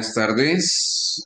Buenas tardes.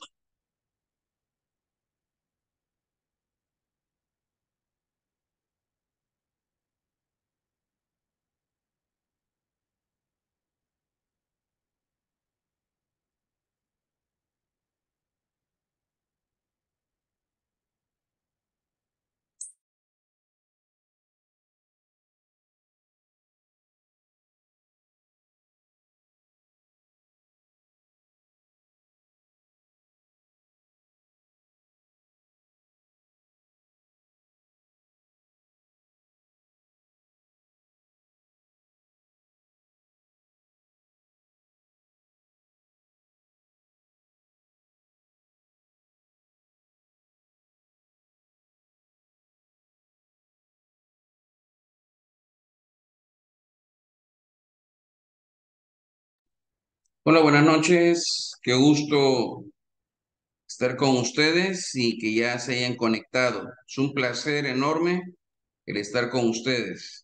Hola, buenas noches. Qué gusto estar con ustedes y que ya se hayan conectado. Es un placer enorme el estar con ustedes.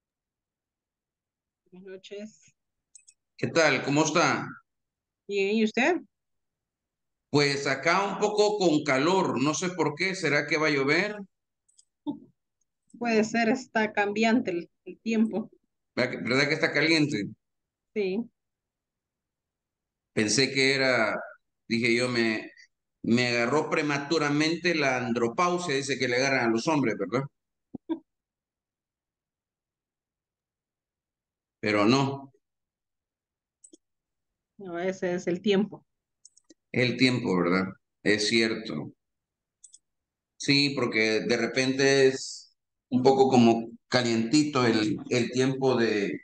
Buenas noches. ¿Qué tal? ¿Cómo está? Bien, ¿y usted? Pues acá un poco con calor. No sé por qué. ¿Será que va a llover? Puede ser, está cambiante el tiempo. ¿Verdad que está caliente? Sí. Pensé que era, dije yo, me agarró prematuramente la andropausia, dice que le agarran a los hombres, ¿verdad? Pero no, No, ese es el tiempo. es el tiempo, ¿verdad? Es cierto. Sí, porque de repente es un poco como calientito el tiempo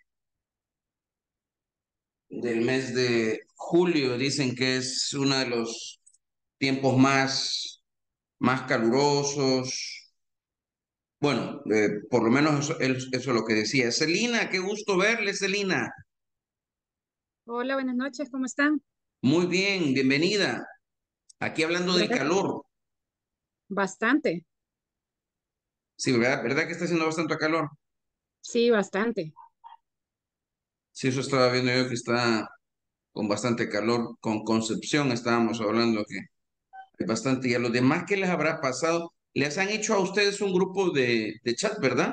del mes de julio. Dicen que es uno de los tiempos más calurosos. Bueno, por lo menos eso es lo que decía. Celina, qué gusto verle, Celina. Hola, buenas noches, ¿cómo están? Muy bien, bienvenida. Aquí hablando del Gracias. calor. Bastante, Sí, ¿verdad? ¿Verdad que está haciendo bastante calor? sí, bastante. Sí, eso estaba viendo yo que está con bastante calor. Con Concepción estábamos hablando que hay bastante. ¿Y a los demás qué les habrá pasado? Les han hecho a ustedes un grupo de chat, ¿verdad?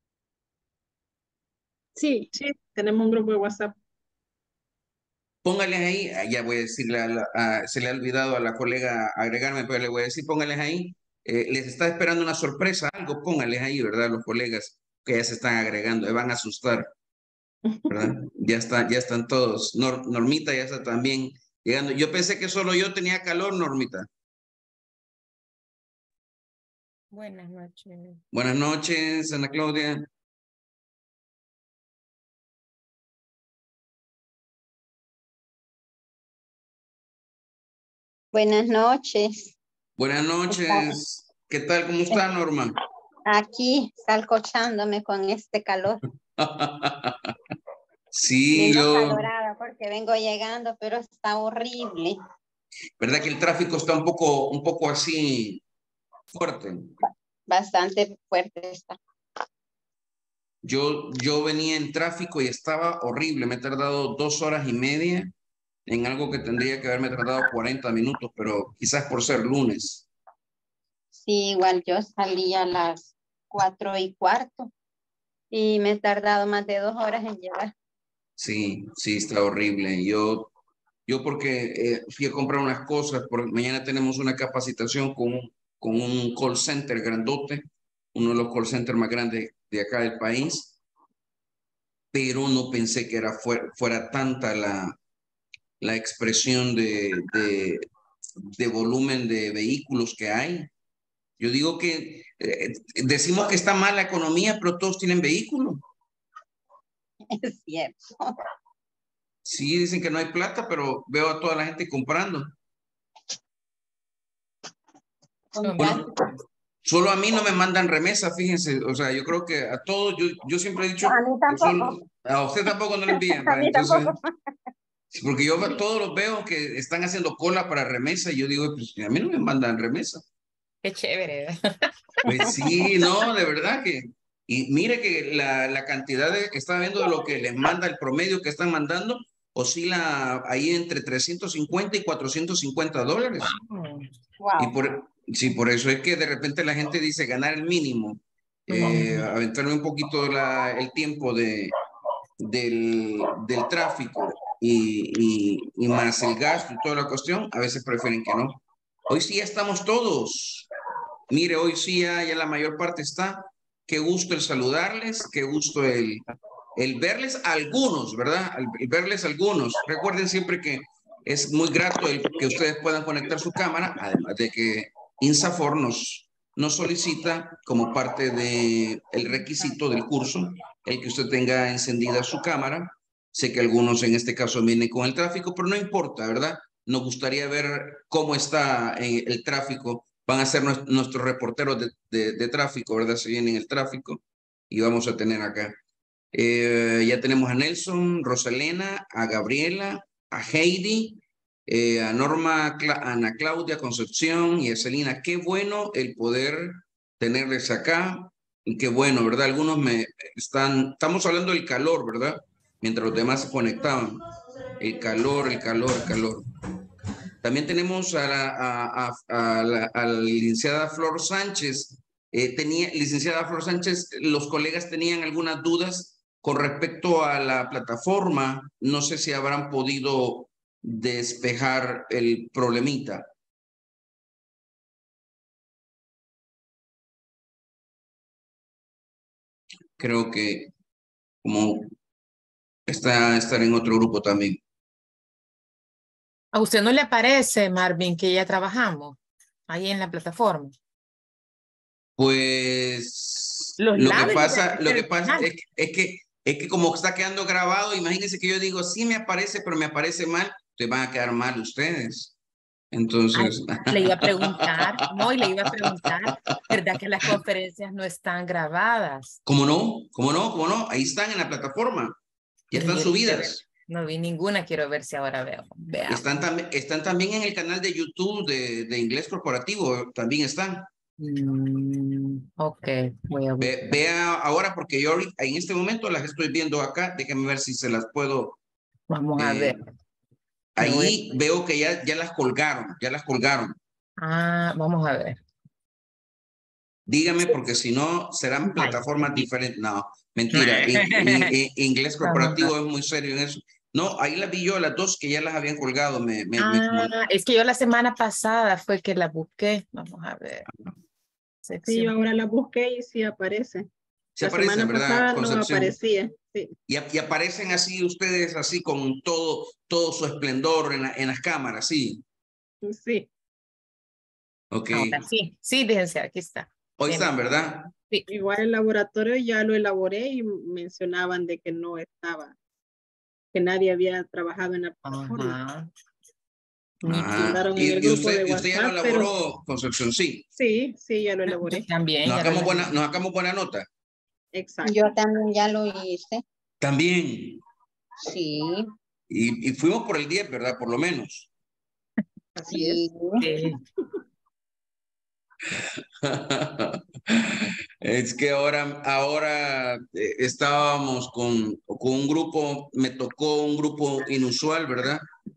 Sí, Sí, tenemos un grupo de WhatsApp. Póngales ahí, ya voy a decirle, se le ha olvidado a la colega agregarme, pero le voy a decir, póngales ahí. Les está esperando una sorpresa, algo, póngales ahí, ¿verdad? Los colegas que ya se están agregando, van a asustar, ¿verdad? Ya están todos. Normita ya está también llegando. Yo pensé que solo yo tenía calor, Normita. buenas noches. Buenas noches, Ana Claudia. Buenas noches. Buenas Está- noches. ¿Qué tal? ¿Cómo está, Norma? Aquí salcochándome con este calor. Sí, Bien yo, acalorada porque vengo llegando, pero está horrible. ¿verdad que el tráfico está un poco así fuerte? Bastante fuerte está. Yo venía en tráfico y estaba horrible. Me he tardado 2 horas y media en algo que tendría que haberme tardado 40 minutos, pero quizás por ser lunes. Sí, igual yo salí a las 4:15 y me he tardado más de 2 horas en llegar. Sí, sí, está horrible. Yo porque fui a comprar unas cosas, porque mañana tenemos una capacitación con un call center grandote, uno de los call centers más grandes de acá del país, pero no pensé que fuera tanta la expresión de volumen de vehículos que hay. Yo digo que decimos que está mal la economía, pero todos tienen vehículos. Es cierto. Sí, dicen que no hay plata, pero veo a toda la gente comprando. Con tal- Bueno, solo a mí no me mandan remesa, fíjense. O sea, yo creo que a todos, yo siempre he dicho A mí que tampoco. solo, a usted tampoco no le envían, A ¿va? mí Entonces, tampoco. sí, porque todos los veo que están haciendo cola para remesa y yo digo, pues a mí no me mandan remesa. Qué chévere. Pues sí, no, de verdad que. Y mire que la cantidad estaba viendo de lo que les manda el promedio que están mandando, oscila ahí entre 350 y 450 dólares. Y Wow. sí, por eso es que de repente la gente dice ganar el mínimo, aventarme un poquito el tiempo del tráfico y más el gasto y toda la cuestión, a veces prefieren que no. Hoy sí ya estamos todos. Mire, hoy sí ya la mayor parte está. Qué gusto el saludarles, qué gusto el verles algunos, ¿verdad? El verles algunos. Recuerden siempre que es muy grato el que ustedes puedan conectar su cámara, además de que INSAFORP nos solicita como parte del requisito del curso el que usted tenga encendida su cámara. Sé que algunos en este caso vienen con el tráfico, pero no importa, ¿verdad? Nos gustaría ver cómo está el tráfico. Van a ser nuestros reporteros de tráfico, ¿verdad? Se viene en el tráfico y vamos a tener acá. Ya tenemos a Nelson, Rosalena, a Gabriela, a Heidi, a Norma, a Ana Claudia Concepción y a Celina. Qué bueno el poder tenerles acá. Y qué bueno, ¿verdad? Algunos estamos hablando del calor, ¿verdad? Mientras los demás se conectaban. El calor, el calor, el calor. También tenemos a la licenciada Flor Sánchez. Licenciada Flor Sánchez, los colegas tenían algunas dudas con respecto a la plataforma. No sé si habrán podido despejar el problemita. Creo que como estar en otro grupo también. ¿A usted no le parece, Marvin, que ya trabajamos ahí en la plataforma? Pues Los lo que labios pasa, del final. es que como está quedando grabado, imagínense que yo digo, sí me aparece, pero me aparece mal, te van a quedar mal ustedes. Entonces, Le iba a preguntar, no, y le iba a preguntar, ¿verdad que las conferencias no están grabadas? ¿cómo no? ¿Cómo no? ¿Cómo no? Ahí están en la plataforma, ya Pero están yo subidas. no vi ninguna, quiero ver si ahora veo. Veamos. Están también en el canal de YouTube de Inglés Corporativo, también están. Ok, voy a buscar. Vea ahora porque yo en este momento las estoy viendo acá, déjenme ver si se las puedo. Vamos a ver. Ahí veo que ya las colgaron, ya las colgaron. Ah, vamos a ver. Dígame, porque si no, serán Ay, plataformas diferentes. No, mentira. Inglés vamos a Corporativo es muy serio en eso. No, ahí las vi yo, las dos que ya las habían colgado. es que yo la semana pasada fue que la busqué. Vamos a ver. Sí, yo Sección. ahora la busqué y sí aparece. Se La aparecen, semana ¿verdad, pasada no Concepción? aparecía. Sí. Y aparecen así ustedes, así con todo su esplendor en las cámaras, sí. Sí. Ok. Ahora sí, sí, licenciada, aquí está. Hoy Tiene. están, ¿verdad? Sí. Igual el laboratorio ya lo elaboré y mencionaban de que no estaba, que nadie había trabajado en la plataforma. Ajá. Mandaron en el grupo de Usted ya lo WhatsApp, pero elaboró, Concepción, sí. sí, ya lo Yo elaboré. también. Nos Ya lo sacamos buena nota. Exacto. Yo también ya lo hice. También. Sí, Y fuimos por el 10, ¿verdad? Por lo menos. Así es. Sí. Es que ahora estábamos con un grupo, me tocó un grupo inusual, ¿verdad?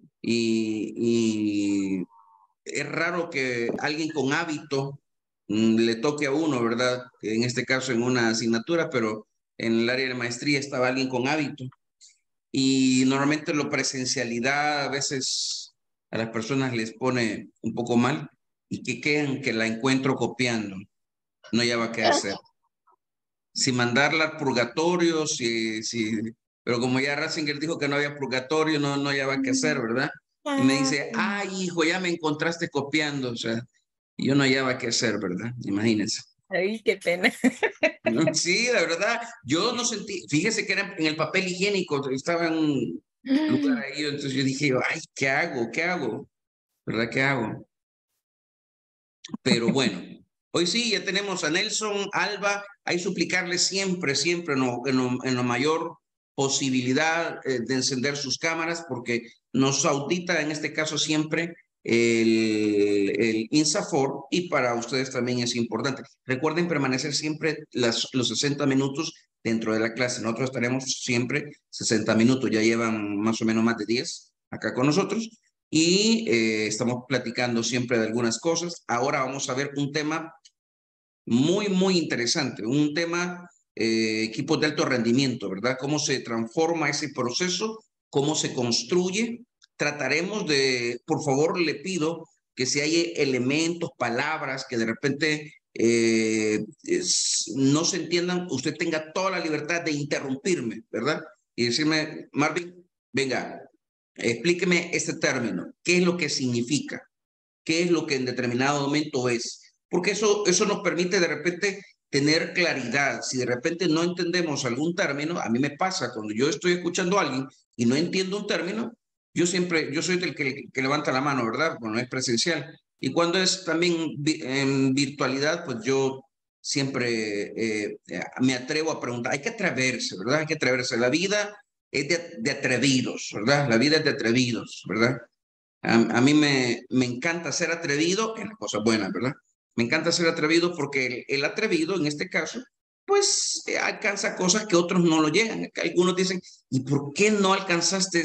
Y es raro que alguien con hábito le toque a uno, ¿verdad? En este caso en una asignatura, pero en el área de maestría estaba alguien con hábito. Y normalmente la presencialidad a veces a las personas les pone un poco mal y que quedan que la encuentro copiando. No lleva qué hacer. Si mandarla al purgatorio, pero como ya Ratzinger dijo que no había purgatorio, no lleva qué hacer, ¿verdad? Y me dice, ay, hijo, ya me encontraste copiando, o sea, yo no lleva qué hacer, ¿verdad? Imagínense. Ay, qué pena. Sí, la verdad, yo no sentí, fíjese que era en el papel higiénico, estaba en un lugar ahí, entonces yo dije, ay, ¿qué hago? ¿Qué hago? ¿Verdad? ¿Qué hago? Pero bueno, hoy sí, ya tenemos a Nelson, Alba, hay suplicarles siempre, siempre en lo mayor posibilidad de encender sus cámaras, porque nos audita en este caso siempre el INSAFORP, y para ustedes también es importante. Recuerden permanecer siempre los 60 minutos dentro de la clase. Nosotros estaremos siempre 60 minutos. Ya llevan más o menos más de 10 acá con nosotros y estamos platicando siempre de algunas cosas. Ahora vamos a ver un tema muy, muy interesante. Un tema, equipos de alto rendimiento, ¿verdad? Cómo se transforma ese proceso, cómo se construye. Trataremos de, por favor, le pido que si hay elementos, palabras que de repente no se entiendan, usted tenga toda la libertad de interrumpirme, ¿verdad? Y decirme, Marvin, venga, explíqueme este término. ¿Qué es lo que significa? ¿Qué es lo que en determinado momento es? Porque eso nos permite de repente tener claridad. Si de repente no entendemos algún término, a mí me pasa cuando yo estoy escuchando a alguien y no entiendo un término, yo soy el que levanta la mano, ¿verdad? Cuando es presencial. Y cuando es también en virtualidad, pues yo siempre me atrevo a preguntar. Hay que atreverse, ¿verdad? Hay que atreverse. La vida es de atrevidos, ¿verdad? La vida es de atrevidos, ¿verdad? A mí me encanta ser atrevido en las cosas buenas, ¿verdad? Me encanta ser atrevido porque el atrevido, en este caso, pues alcanza cosas que otros no lo llegan. Algunos dicen, ¿y por qué no alcanzaste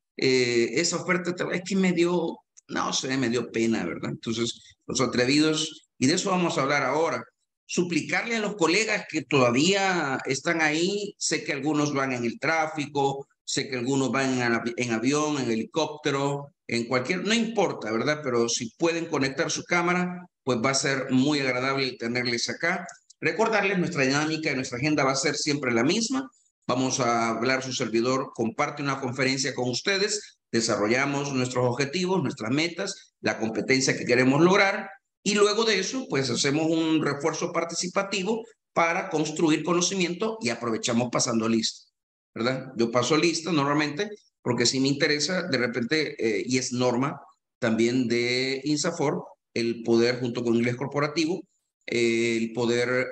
esa oferta? Es que no sé, me dio pena, ¿verdad? Entonces, los atrevidos, y de eso vamos a hablar ahora. Suplicarle a los colegas que todavía están ahí, sé que algunos van en el tráfico, sé que algunos van en avión, en helicóptero, en cualquier, no importa, ¿verdad? Pero si pueden conectar su cámara, pues va a ser muy agradable tenerles acá. Recordarles, nuestra dinámica y nuestra agenda va a ser siempre la misma. Vamos a hablar, su servidor comparte una conferencia con ustedes, desarrollamos nuestros objetivos, nuestras metas, la competencia que queremos lograr, y luego de eso, pues hacemos un refuerzo participativo para construir conocimiento y aprovechamos pasando lista, ¿verdad? Yo paso lista normalmente porque si me interesa, de repente, y es norma también de INSAFORP, el poder, junto con inglés corporativo, el poder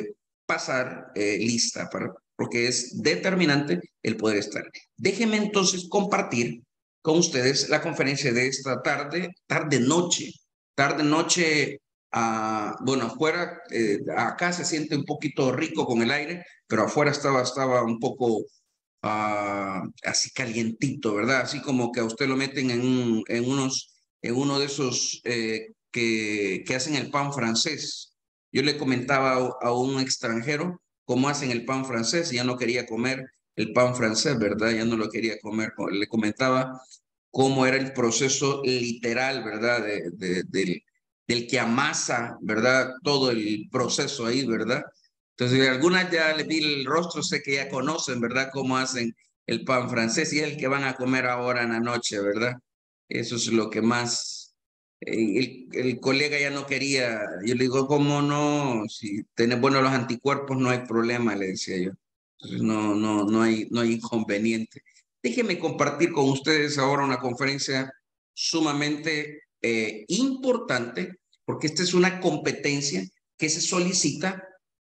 pasar lista, porque es determinante el poder estar. Déjenme entonces compartir con ustedes la conferencia de esta tarde-noche. Tarde-noche, bueno, afuera, acá se siente un poquito rico con el aire, pero afuera estaba un poco así calientito, ¿verdad? Así como que a usted lo meten en uno de esos que hacen el pan francés. Yo le comentaba a un extranjero cómo hacen el pan francés y ya no quería comer el pan francés, ¿verdad? Ya no lo quería comer. Le comentaba cómo era el proceso literal, ¿verdad? Del que amasa, ¿verdad? Todo el proceso ahí, ¿verdad? Entonces, algunas ya les vi el rostro, sé que ya conocen, ¿verdad? Cómo hacen el pan francés y es el que van a comer ahora en la noche, ¿verdad? Eso es lo que más... el colega ya no quería, yo le digo, ¿cómo no? Si tenés buenos los anticuerpos no hay problema, le decía yo. Entonces, no hay inconveniente. Déjenme compartir con ustedes ahora una conferencia sumamente importante, porque esta es una competencia que se solicita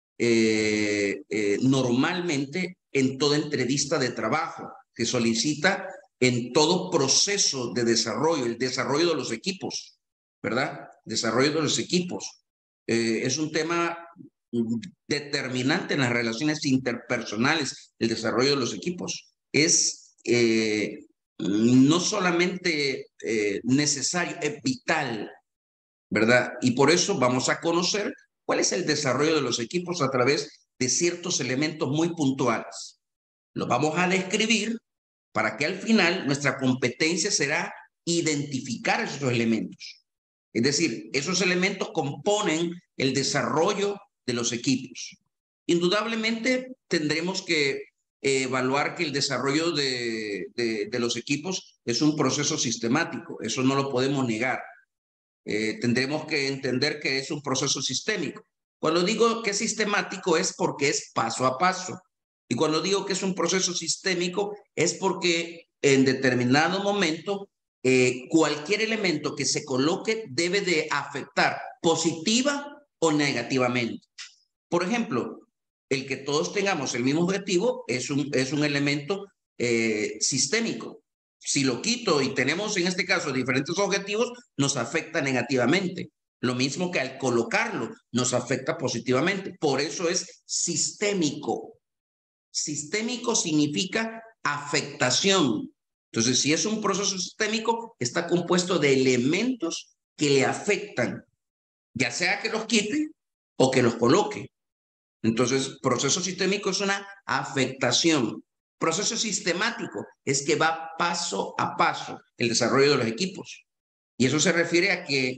normalmente en toda entrevista de trabajo, se solicita en todo proceso de desarrollo, el desarrollo de los equipos, ¿verdad? Desarrollo de los equipos. Es un tema determinante en las relaciones interpersonales, el desarrollo de los equipos. Es no solamente necesario, es vital, ¿verdad? Y por eso vamos a conocer cuál es el desarrollo de los equipos a través de ciertos elementos muy puntuales. Los vamos a describir para que al final nuestra competencia será identificar esos elementos. Es decir, esos elementos componen el desarrollo de los equipos. Indudablemente tendremos que evaluar que el desarrollo de los equipos es un proceso sistemático, eso no lo podemos negar. Tendremos que entender que es un proceso sistémico. Cuando digo que es sistemático es porque es paso a paso. Y cuando digo que es un proceso sistémico es porque en determinado momento cualquier elemento que se coloque debe de afectar positiva o negativamente. Por ejemplo, el que todos tengamos el mismo objetivo es un elemento sistémico. Si lo quito y tenemos en este caso diferentes objetivos, nos afecta negativamente. Lo mismo que al colocarlo, nos afecta positivamente. Por eso es sistémico. Sistémico significa afectación. Entonces, si es un proceso sistémico, está compuesto de elementos que le afectan, ya sea que los quite o que los coloque. Entonces, proceso sistémico es una afectación. Proceso sistemático es que va paso a paso el desarrollo de los equipos. Y eso se refiere a que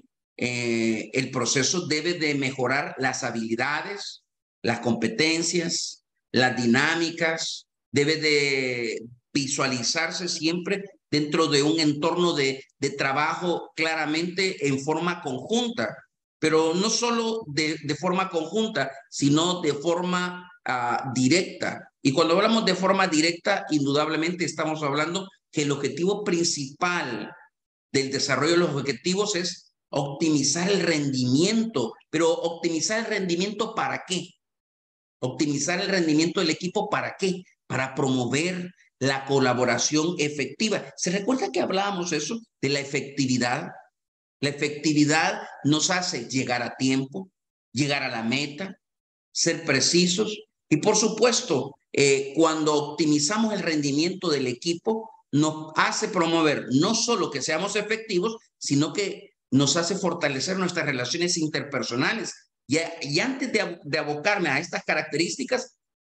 el proceso debe de mejorar las habilidades, las competencias, las dinámicas, debe de visualizarse siempre dentro de un entorno de trabajo claramente en forma conjunta, pero no solo de forma conjunta, sino de forma directa. Y cuando hablamos de forma directa, indudablemente estamos hablando que el objetivo principal del desarrollo de los objetivos es optimizar el rendimiento. Pero optimizar el rendimiento ¿para qué? Optimizar el rendimiento del equipo ¿para qué? Para promover la colaboración efectiva. ¿Se recuerda que hablábamos eso de la efectividad? La efectividad nos hace llegar a tiempo, llegar a la meta, ser precisos y por supuesto, cuando optimizamos el rendimiento del equipo, nos hace promover no solo que seamos efectivos, sino que nos hace fortalecer nuestras relaciones interpersonales. Y antes de abocarme a estas características,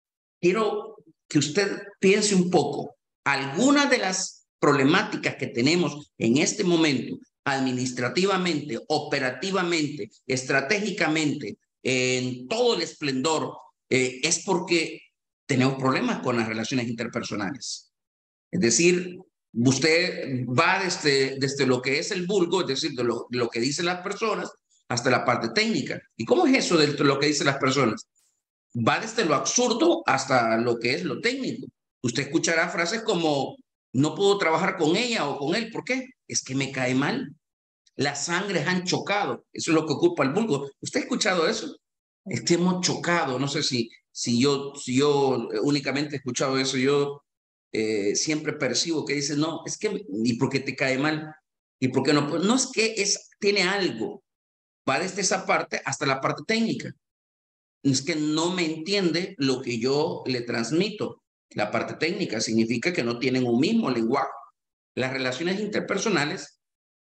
quiero que usted piense un poco. Algunas de las problemáticas que tenemos en este momento, administrativamente, operativamente, estratégicamente, en todo el esplendor, es porque tenemos problemas con las relaciones interpersonales. Es decir, usted va desde lo que es el vulgo, es decir, de lo que dicen las personas, hasta la parte técnica. ¿Y cómo es eso de lo que dicen las personas? Va desde lo absurdo hasta lo que es lo técnico. Usted escuchará frases como, no puedo trabajar con ella o con él. ¿Por qué? Es que me cae mal. Las sangres han chocado. Eso es lo que ocupa el vulgo. ¿Usted ha escuchado eso? Es que hemos chocado. No sé si yo únicamente he escuchado eso. Yo siempre percibo que dicen, no, es que, ¿y por qué te cae mal? ¿Y por qué no? Pues no es que tiene algo. Va desde esa parte hasta la parte técnica. Es que no me entiende lo que yo le transmito. La parte técnica significa que no tienen un mismo lenguaje. Las relaciones interpersonales,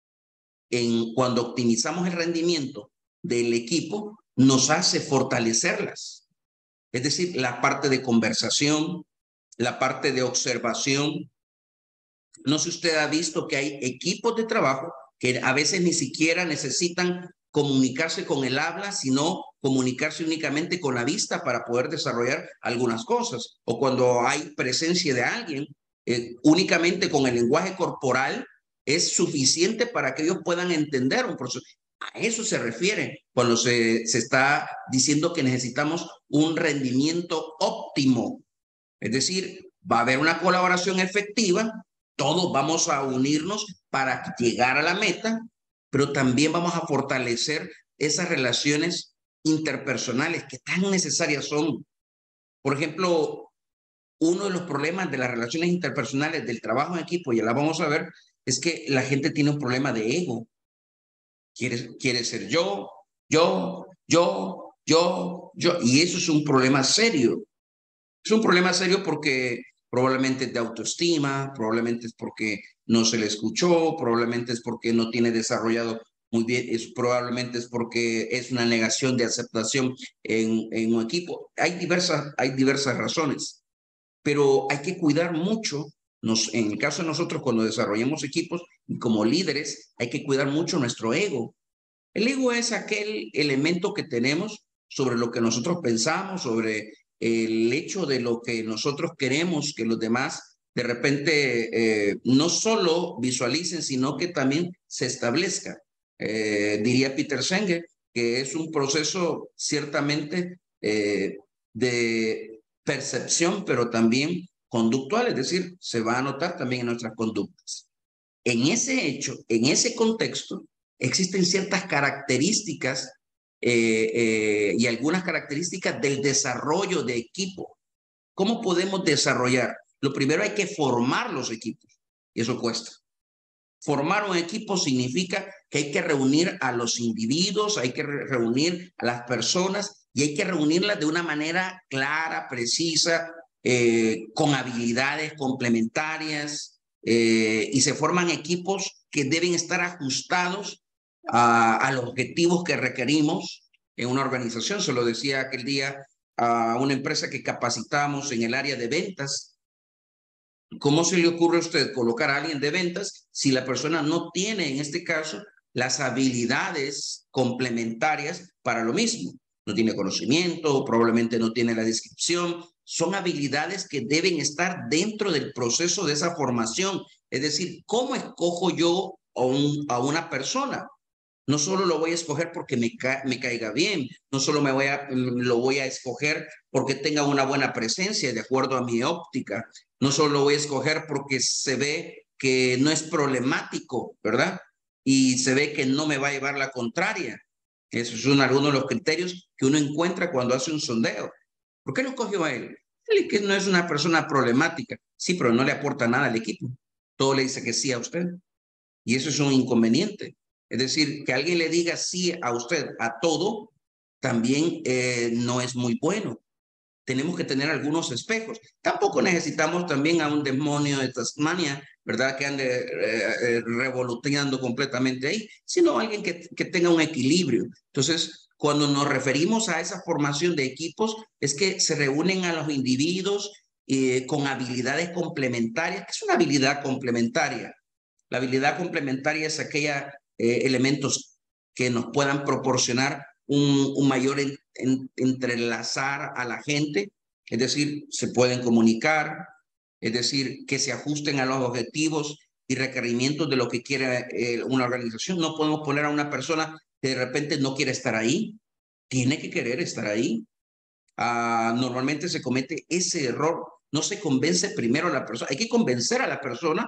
cuando optimizamos el rendimiento del equipo, nos hace fortalecerlas. Es decir, la parte de conversación, la parte de observación. No sé si usted ha visto que hay equipos de trabajo que a veces ni siquiera necesitan comunicarse con el habla, sino comunicarse únicamente con la vista para poder desarrollar algunas cosas. O cuando hay presencia de alguien, únicamente con el lenguaje corporal es suficiente para que ellos puedan entender un proceso. A eso se refiere cuando se está diciendo que necesitamos un rendimiento óptimo. Es decir, va a haber una colaboración efectiva, todos vamos a unirnos para llegar a la meta, pero también vamos a fortalecer esas relaciones interpersonales que tan necesarias son. Por ejemplo, uno de los problemas de las relaciones interpersonales del trabajo en equipo, ya la vamos a ver, es que la gente tiene un problema de ego. Quiere ser yo, y eso es un problema serio. Es un problema serio porque probablemente es de autoestima, probablemente es porque no se le escuchó, probablemente es porque no tiene desarrollado muy bien, probablemente es porque es una negación de aceptación en un equipo. Hay diversas razones, pero hay que cuidar mucho. En el caso de nosotros, cuando desarrollamos equipos y como líderes, hay que cuidar mucho nuestro ego. El ego es aquel elemento que tenemos sobre lo que nosotros pensamos, sobre el hecho de lo que nosotros queremos que los demás de repente no solo visualicen, sino que también se establezca. Diría Peter Senge que es un proceso ciertamente de percepción, pero también conductual, es decir, se va a notar también en nuestras conductas. En ese hecho, en ese contexto, existen ciertas características y algunas características del desarrollo de equipo. ¿Cómo podemos desarrollar? Lo primero, hay que formar los equipos. y eso cuesta. Formar un equipo significa que hay que reunir a los individuos, hay que reunir a las personas y hay que reunirlas de una manera clara, precisa, con habilidades complementarias, y se forman equipos que deben estar ajustados a los objetivos que requerimos en una organización. Se lo decía aquel día a una empresa que capacitamos en el área de ventas. ¿Cómo se le ocurre a usted colocar a alguien de ventas si la persona no tiene, en este caso, las habilidades complementarias para lo mismo? No tiene conocimiento, probablemente no tiene la descripción. Son habilidades que deben estar dentro del proceso de esa formación. Es decir, ¿cómo escojo yo a una persona? No solo lo voy a escoger porque me caiga bien, no solo lo voy a escoger porque tenga una buena presencia de acuerdo a mi óptica, no solo lo voy a escoger porque se ve que no es problemático, ¿verdad? Y se ve que no me va a llevar la contraria. Esos son algunos de los criterios que uno encuentra cuando hace un sondeo. ¿Por qué lo escogió a él? Él que no es una persona problemática, sí, pero no le aporta nada al equipo. Todo le dice que sí a usted. Y eso es un inconveniente. Es decir, que alguien le diga sí a usted a todo, también no es muy bueno. Tenemos que tener algunos espejos. Tampoco necesitamos también a un demonio de Tasmania, ¿verdad? Que ande revoloteando completamente ahí, sino alguien que tenga un equilibrio. Entonces, cuando nos referimos a esa formación de equipos, es que se reúnen a los individuos con habilidades complementarias. ¿Qué es una habilidad complementaria? La habilidad complementaria es aquellos elementos que nos puedan proporcionar un mayor entrelazar a la gente, es decir, se pueden comunicar, es decir, que se ajusten a los objetivos y requerimientos de lo que quiere una organización. No podemos poner a una persona que de repente no quiere estar ahí, tiene que querer estar ahí. Normalmente se comete ese error, no se convence primero a la persona, hay que convencer a la persona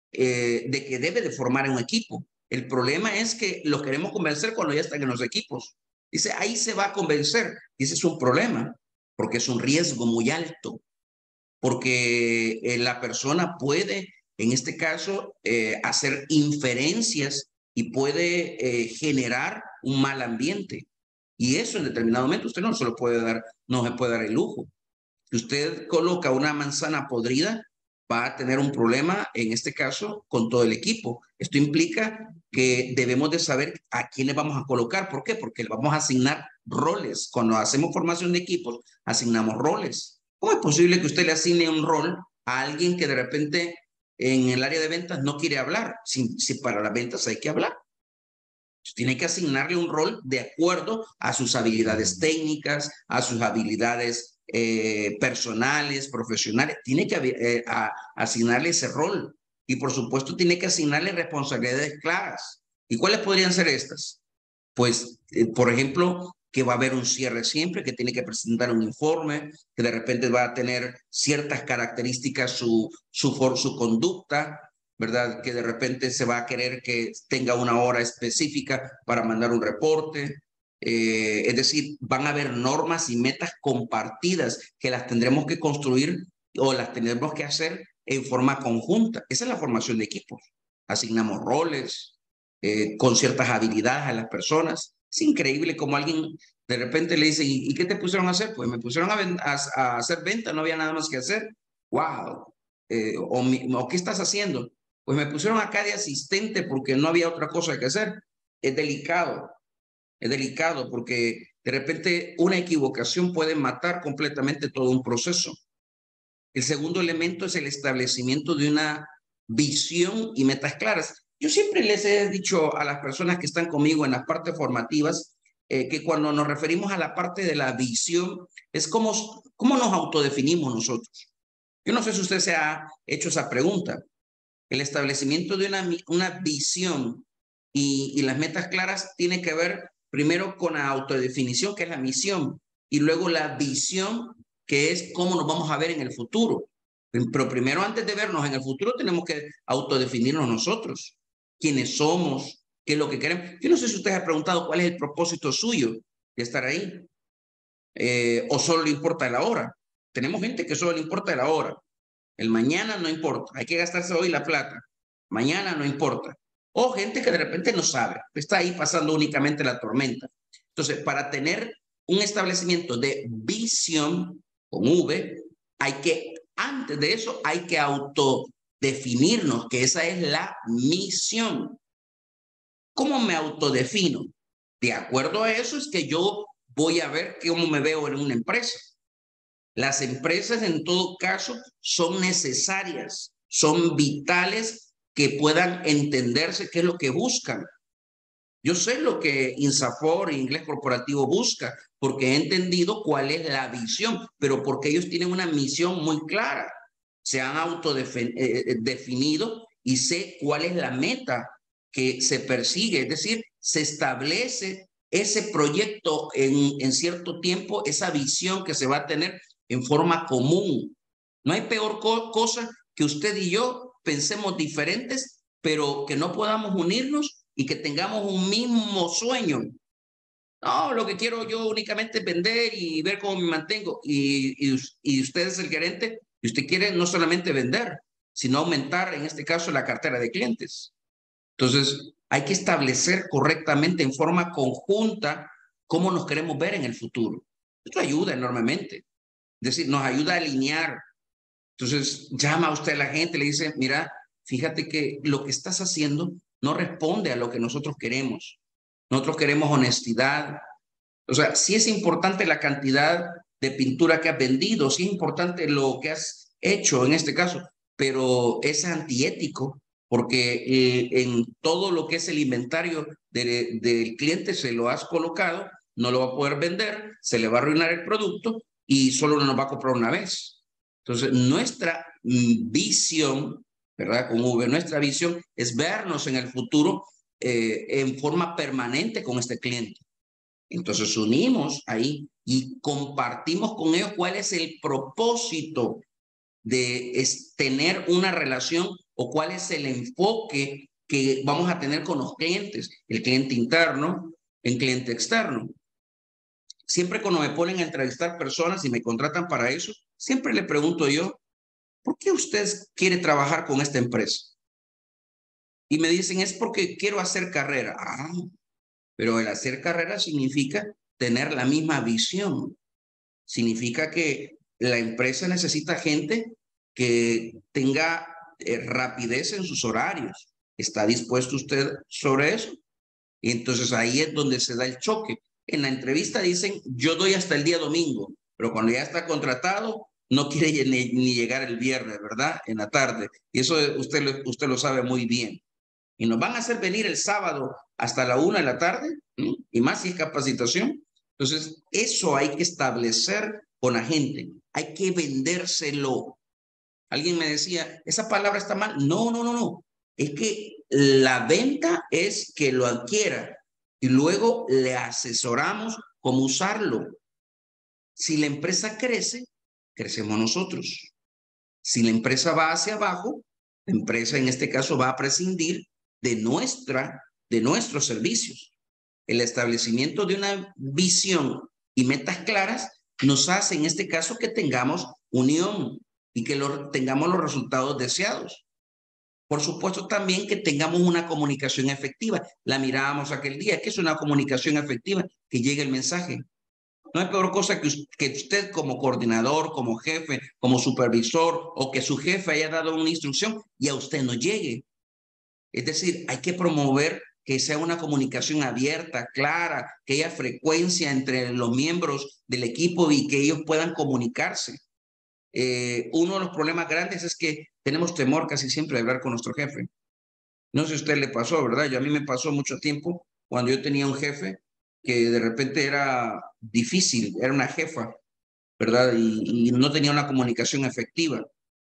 de que debe de formar un equipo. El problema es que los queremos convencer cuando ya están en los equipos. Dice, ahí se va a convencer. Y ese es un problema, porque es un riesgo muy alto, porque la persona puede, en este caso, hacer inferencias y puede generar un mal ambiente. Y eso en determinado momento usted no se lo puede dar, no se puede dar el lujo. Si usted coloca una manzana podrida, va a tener un problema, en este caso, con todo el equipo. Esto implica que debemos de saber a quiénes vamos a colocar. ¿Por qué? Porque le vamos a asignar roles. Cuando hacemos formación de equipos, asignamos roles. ¿Cómo es posible que usted le asigne un rol a alguien que de repente en el área de ventas no quiere hablar? Si para las ventas hay que hablar. Tiene que asignarle un rol de acuerdo a sus habilidades técnicas, a sus habilidades personales, profesionales. Tiene que asignarle ese rol. Y por supuesto tiene que asignarle responsabilidades claras. ¿Y cuáles podrían ser estas? Pues, por ejemplo, que va a haber un cierre siempre, que tiene que presentar un informe, que de repente va a tener ciertas características su conducta, ¿verdad? Que de repente se va a querer que tenga una hora específica para mandar un reporte. Es decir, van a haber normas y metas compartidas que las tendremos que construir o las tendremos que hacer en forma conjunta. Esa es la formación de equipos. Asignamos roles con ciertas habilidades a las personas. Es increíble como alguien de repente le dice, ¿y qué te pusieron a hacer? Pues me pusieron a hacer venta, no había nada más que hacer. ¡Wow! ¿O qué estás haciendo? Pues me pusieron acá de asistente porque no había otra cosa que hacer. Es delicado porque de repente una equivocación puede matar completamente todo un proceso. El segundo elemento es el establecimiento de una visión y metas claras. Yo siempre les he dicho a las personas que están conmigo en las partes formativas que cuando nos referimos a la parte de la visión es cómo nos autodefinimos nosotros. Yo no sé si usted se ha hecho esa pregunta. El establecimiento de una visión y las metas claras tiene que ver primero con la autodefinición, que es la misión, y luego la visión, que es cómo nos vamos a ver en el futuro. Pero primero, antes de vernos en el futuro, tenemos que autodefinirnos nosotros. ¿Quiénes somos? ¿Qué es lo que queremos? Yo no sé si usted ha preguntado cuál es el propósito suyo de estar ahí. ¿O solo le importa la hora? Tenemos gente que solo le importa la hora. El mañana no importa, hay que gastarse hoy la plata. mañana no importa. O gente que de repente no sabe, está ahí pasando únicamente la tormenta. Entonces, para tener un establecimiento de visión, con V, hay que, antes de eso, hay que autodefinirnos, que esa es la misión. ¿Cómo me autodefino? De acuerdo a eso es que yo voy a ver cómo me veo en una empresa. Las empresas, en todo caso, son necesarias, son vitales que puedan entenderse qué es lo que buscan. Yo sé lo que INSAFOR, Inglés Corporativo, busca, porque he entendido cuál es la visión, pero porque ellos tienen una misión muy clara. Se han autodefinido y sé cuál es la meta que se persigue. Es decir, se establece ese proyecto en cierto tiempo, esa visión que se va a tener en forma común. No hay peor cosa que usted y yo pensemos diferentes, pero que no podamos unirnos y que tengamos un mismo sueño. No, lo que quiero yo únicamente es vender y ver cómo me mantengo. Y usted es el gerente y usted quiere no solamente vender, sino aumentar, en este caso, la cartera de clientes. Entonces, hay que establecer correctamente en forma conjunta cómo nos queremos ver en el futuro. Esto ayuda enormemente. Es decir, nos ayuda a alinear. Entonces, llama a usted a la gente, le dice, mira, fíjate que lo que estás haciendo no responde a lo que nosotros queremos. Nosotros queremos honestidad. O sea, sí es importante la cantidad de pintura que has vendido, sí es importante lo que has hecho en este caso, pero es antiético porque en todo lo que es el inventario del cliente se lo has colocado, no lo va a poder vender, se le va a arruinar el producto y solo nos va a comprar una vez. Entonces, nuestra visión, ¿verdad? Con V, nuestra visión es vernos en el futuro en forma permanente con este cliente. Entonces unimos ahí y compartimos con ellos cuál es el propósito de tener una relación o cuál es el enfoque que vamos a tener con los clientes, el cliente interno, el cliente externo. Siempre cuando me ponen a entrevistar personas y me contratan para eso, siempre le pregunto yo, ¿por qué usted quiere trabajar con esta empresa? Y me dicen, es porque quiero hacer carrera. Ah, pero el hacer carrera significa tener la misma visión. Significa que la empresa necesita gente que tenga rapidez en sus horarios. ¿Está dispuesto usted sobre eso? Y entonces ahí es donde se da el choque. En la entrevista dicen, yo doy hasta el día domingo, pero cuando ya está contratado, no quiere ni llegar el viernes, ¿verdad? En la tarde. Y eso usted lo sabe muy bien. Y nos van a hacer venir el sábado hasta la 1 de la tarde, ¿no? Y más si es capacitación. Entonces, eso hay que establecer con la gente. Hay que vendérselo. Alguien me decía, esa palabra está mal. No, no, no, no. Es que la venta es que lo adquiera y luego le asesoramos cómo usarlo. Si la empresa crece, crecemos nosotros. Si la empresa va hacia abajo, la empresa en este caso va a prescindir de nuestros servicios. El establecimiento de una visión y metas claras nos hace en este caso que tengamos unión y que tengamos los resultados deseados. Por supuesto también que tengamos una comunicación efectiva. La mirábamos aquel día. ¿Qué es una comunicación efectiva? Que llegue el mensaje. No hay peor cosa que usted como coordinador, como jefe, como supervisor o que su jefe haya dado una instrucción y a usted no llegue. Es decir, hay que promover que sea una comunicación abierta, clara, que haya frecuencia entre los miembros del equipo y que ellos puedan comunicarse. Uno de los problemas grandes es que tenemos temor casi siempre de hablar con nuestro jefe. No sé si a usted le pasó, ¿verdad? A mí me pasó mucho tiempo cuando yo tenía un jefe que de repente era difícil, era una jefa, ¿verdad? Y no tenía una comunicación efectiva.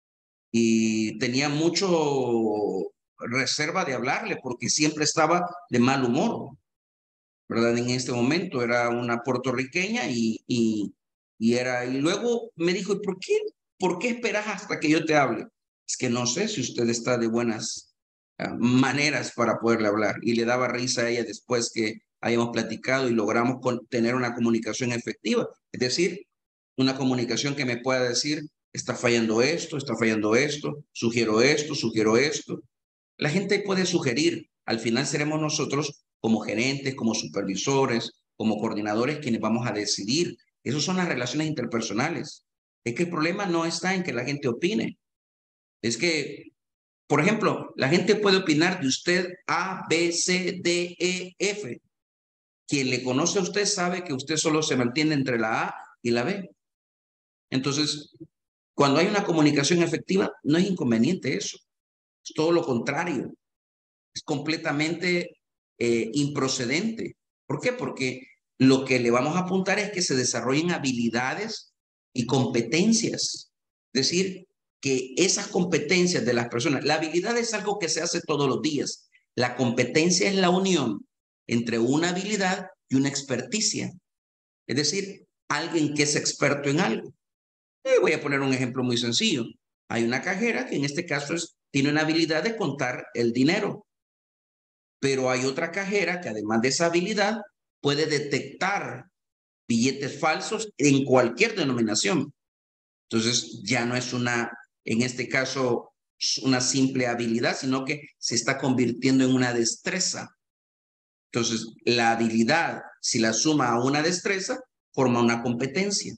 Y tenía mucho reserva de hablarle porque siempre estaba de mal humor, ¿verdad? En este momento era una puertorriqueña y luego me dijo, ¿y por qué esperas hasta que yo te hable? Es que no sé si usted está de buenas maneras para poderle hablar. Y le daba risa a ella después que hayamos platicado y logramos tener una comunicación efectiva. Es decir, una comunicación que me pueda decir, está fallando esto, sugiero esto. La gente puede sugerir, al final seremos nosotros como gerentes, como supervisores, como coordinadores quienes vamos a decidir. Esas son las relaciones interpersonales. Es que el problema no está en que la gente opine. Es que, por ejemplo, la gente puede opinar de usted A, B, C, D, E, F. Quien le conoce a usted sabe que usted solo se mantiene entre la A y la B. Entonces, cuando hay una comunicación efectiva, no es inconveniente eso. Es todo lo contrario. Es completamente improcedente. ¿Por qué? Porque lo que le vamos a apuntar es que se desarrollen habilidades y competencias. Es decir, que esas competencias de las personas, la habilidad es algo que se hace todos los días. La competencia es la unión entre una habilidad y una experticia. Es decir, alguien que es experto en algo. Voy a poner un ejemplo muy sencillo. Hay una cajera que en este caso tiene una habilidad de contar el dinero. Pero hay otra cajera que además de esa habilidad puede detectar billetes falsos en cualquier denominación. Entonces ya no es en este caso, una simple habilidad, sino que se está convirtiendo en una destreza. Entonces la habilidad, si la suma a una destreza, forma una competencia.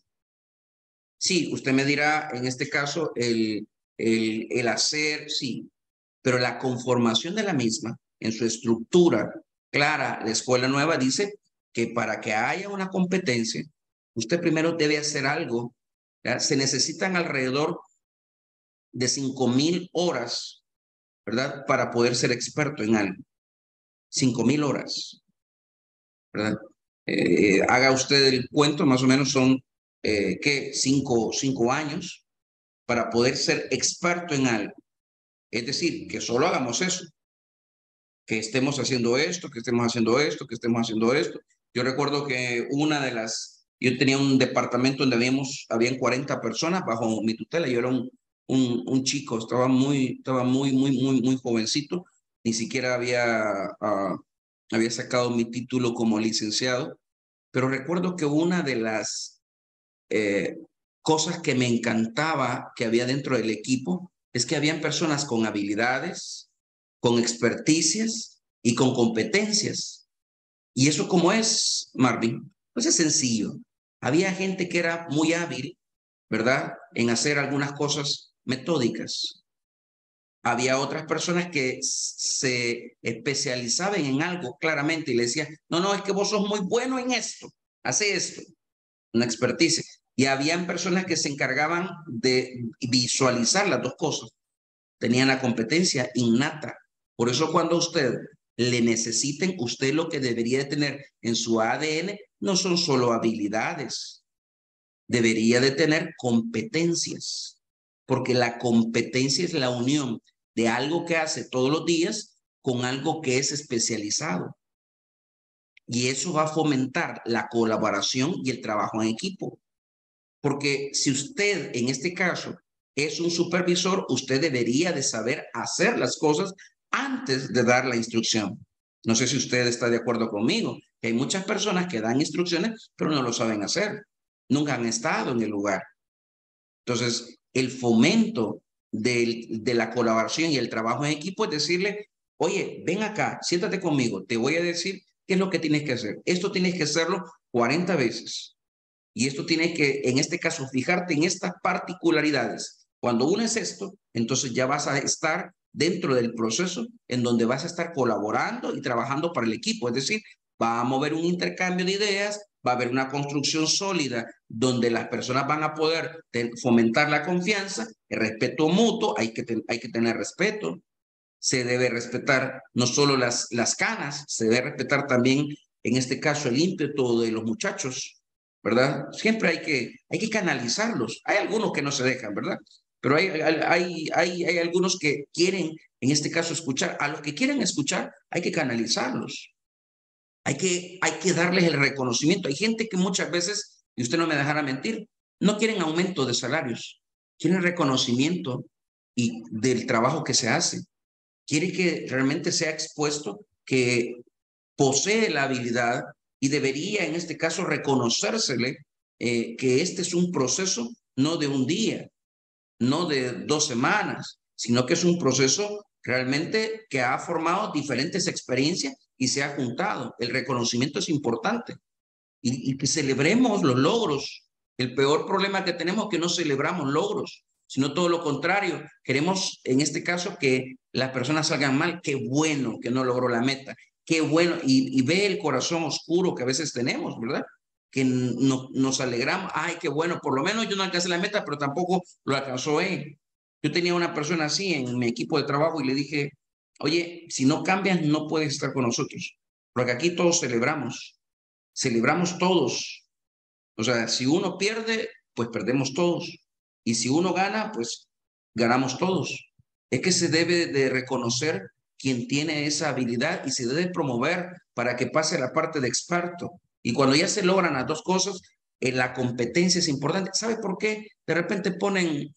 Sí, usted me dirá, en este caso, el hacer, sí, pero la conformación de la misma, en su estructura clara, la escuela nueva dice que para que haya una competencia, usted primero debe hacer algo. ¿Verdad? Se necesitan alrededor de 5,000 horas, ¿verdad? Para poder ser experto en algo. 5,000 horas, ¿verdad? Haga usted el cuento, más o menos son, ¿qué? 5 años para poder ser experto en algo. Es decir, que solo hagamos eso. Que estemos haciendo esto, que estemos haciendo esto, que estemos haciendo esto. Yo recuerdo que yo tenía un departamento donde habían 40 personas bajo mi tutela. Yo era un chico, estaba muy jovencito. Ni siquiera había sacado mi título como licenciado. Pero recuerdo que una de las cosas que me encantaba que había dentro del equipo es que habían personas con habilidades, con experticias y con competencias. ¿Y eso cómo es, Marvin? Pues es sencillo. Había gente que era muy hábil, ¿verdad?, en hacer algunas cosas metódicas. Había otras personas que se especializaban en algo claramente y le decían, no, es que vos sos muy bueno en esto, hace esto, una experticia. Y habían personas que se encargaban de visualizar las dos cosas. Tenían la competencia innata. Por eso cuando usted le necesiten, usted lo que debería de tener en su ADN no son solo habilidades, debería de tener competencias, porque la competencia es la unión de algo que hace todos los días con algo que es especializado. Y eso va a fomentar la colaboración y el trabajo en equipo. Porque si usted, en este caso, es un supervisor, usted debería de saber hacer las cosas antes de dar la instrucción. No sé si usted está de acuerdo conmigo, que hay muchas personas que dan instrucciones, pero no lo saben hacer. Nunca han estado en el lugar. Entonces, el fomento de la colaboración y el trabajo en equipo es decirle, oye, ven acá, siéntate conmigo, te voy a decir qué es lo que tienes que hacer. Esto tienes que hacerlo 40 veces. Y esto tiene que, en este caso, fijarte en estas particularidades. Cuando unes esto, entonces ya vas a estar dentro del proceso en donde vas a estar colaborando y trabajando para el equipo. Es decir, va a mover un intercambio de ideas, va a haber una construcción sólida donde las personas van a poder fomentar la confianza, el respeto mutuo. Hay que tener respeto. Se debe respetar no solo las canas, se debe respetar también, en este caso, el ímpetu de los muchachos, ¿verdad? Siempre hay que canalizarlos. Hay algunos que no se dejan, ¿verdad? Pero hay algunos que quieren, en este caso, escuchar. A los que quieren escuchar, hay que canalizarlos. Hay que darles el reconocimiento. Hay gente que muchas veces, y usted no me dejará mentir, no quieren aumento de salarios. Quieren reconocimiento del trabajo que se hace. Quiere que realmente sea expuesto, que posee la habilidad y debería, en este caso, reconocérsele que este es un proceso no de un día, no de 2 semanas, sino que es un proceso realmente que ha formado diferentes experiencias y se ha juntado. El reconocimiento es importante y que celebremos los logros. El peor problema que tenemos es que no celebramos logros, sino todo lo contrario. Queremos, en este caso, que las personas salgan mal. Qué bueno que no logró la meta. Qué bueno. Y ve el corazón oscuro que a veces tenemos, ¿verdad? Que nos alegramos. Ay, qué bueno. Por lo menos yo no alcancé la meta, pero tampoco lo alcanzó él. Yo tenía una persona así en mi equipo de trabajo y le dije, oye, si no cambias, no puedes estar con nosotros. Porque aquí todos celebramos. Celebramos todos. O sea, si uno pierde, pues perdemos todos. Y si uno gana, pues ganamos todos. Es que se debe de reconocer quien tiene esa habilidad y se debe promover para que pase a la parte de experto. Y cuando ya se logran las dos cosas, la competencia es importante. ¿Sabe por qué? De repente ponen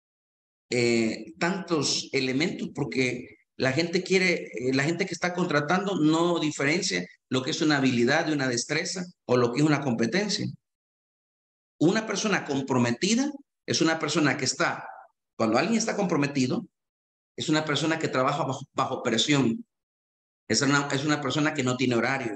tantos elementos porque la gente quiere, la gente que está contratando no diferencia lo que es una habilidad de una destreza o lo que es una competencia. Una persona comprometida es una persona que está, cuando alguien está comprometido, es una persona que trabaja bajo presión. Es una persona que no tiene horario.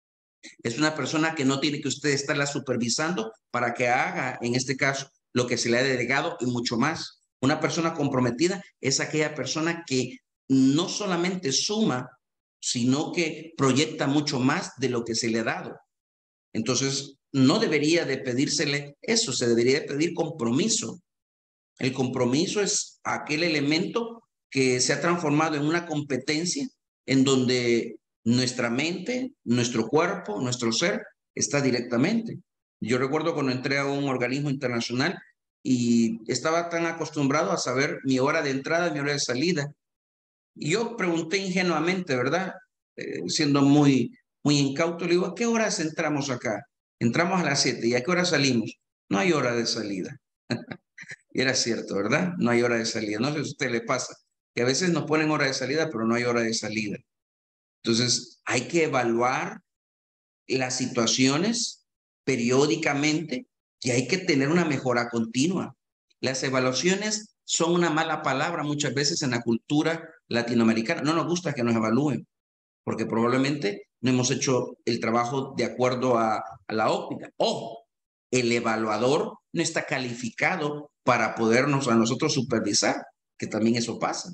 Es una persona que no tiene que usted estarla supervisando para que haga, en este caso, lo que se le ha delegado y mucho más. Una persona comprometida es aquella persona que no solamente suma, sino que proyecta mucho más de lo que se le ha dado. Entonces, no debería de pedírsele eso, se debería de pedir compromiso. El compromiso es aquel elemento que se ha transformado en una competencia en donde nuestra mente, nuestro cuerpo, nuestro ser está directamente. Yo recuerdo cuando entré a un organismo internacional y estaba tan acostumbrado a saber mi hora de entrada y mi hora de salida. Y yo pregunté ingenuamente, ¿verdad? Siendo muy incauto, le digo, ¿a qué horas entramos acá? Entramos a las 7, ¿y a qué hora salimos? No hay hora de salida. Y era cierto, ¿verdad? No hay hora de salida. No sé si a usted le pasa, que a veces nos ponen hora de salida, pero no hay hora de salida. Entonces, hay que evaluar las situaciones periódicamente y hay que tener una mejora continua. Las evaluaciones son una mala palabra muchas veces en la cultura latinoamericana. No nos gusta que nos evalúen, porque probablemente no hemos hecho el trabajo de acuerdo a la óptica. Ojo, el evaluador no está calificado para podernos a nosotros supervisar, que también eso pasa.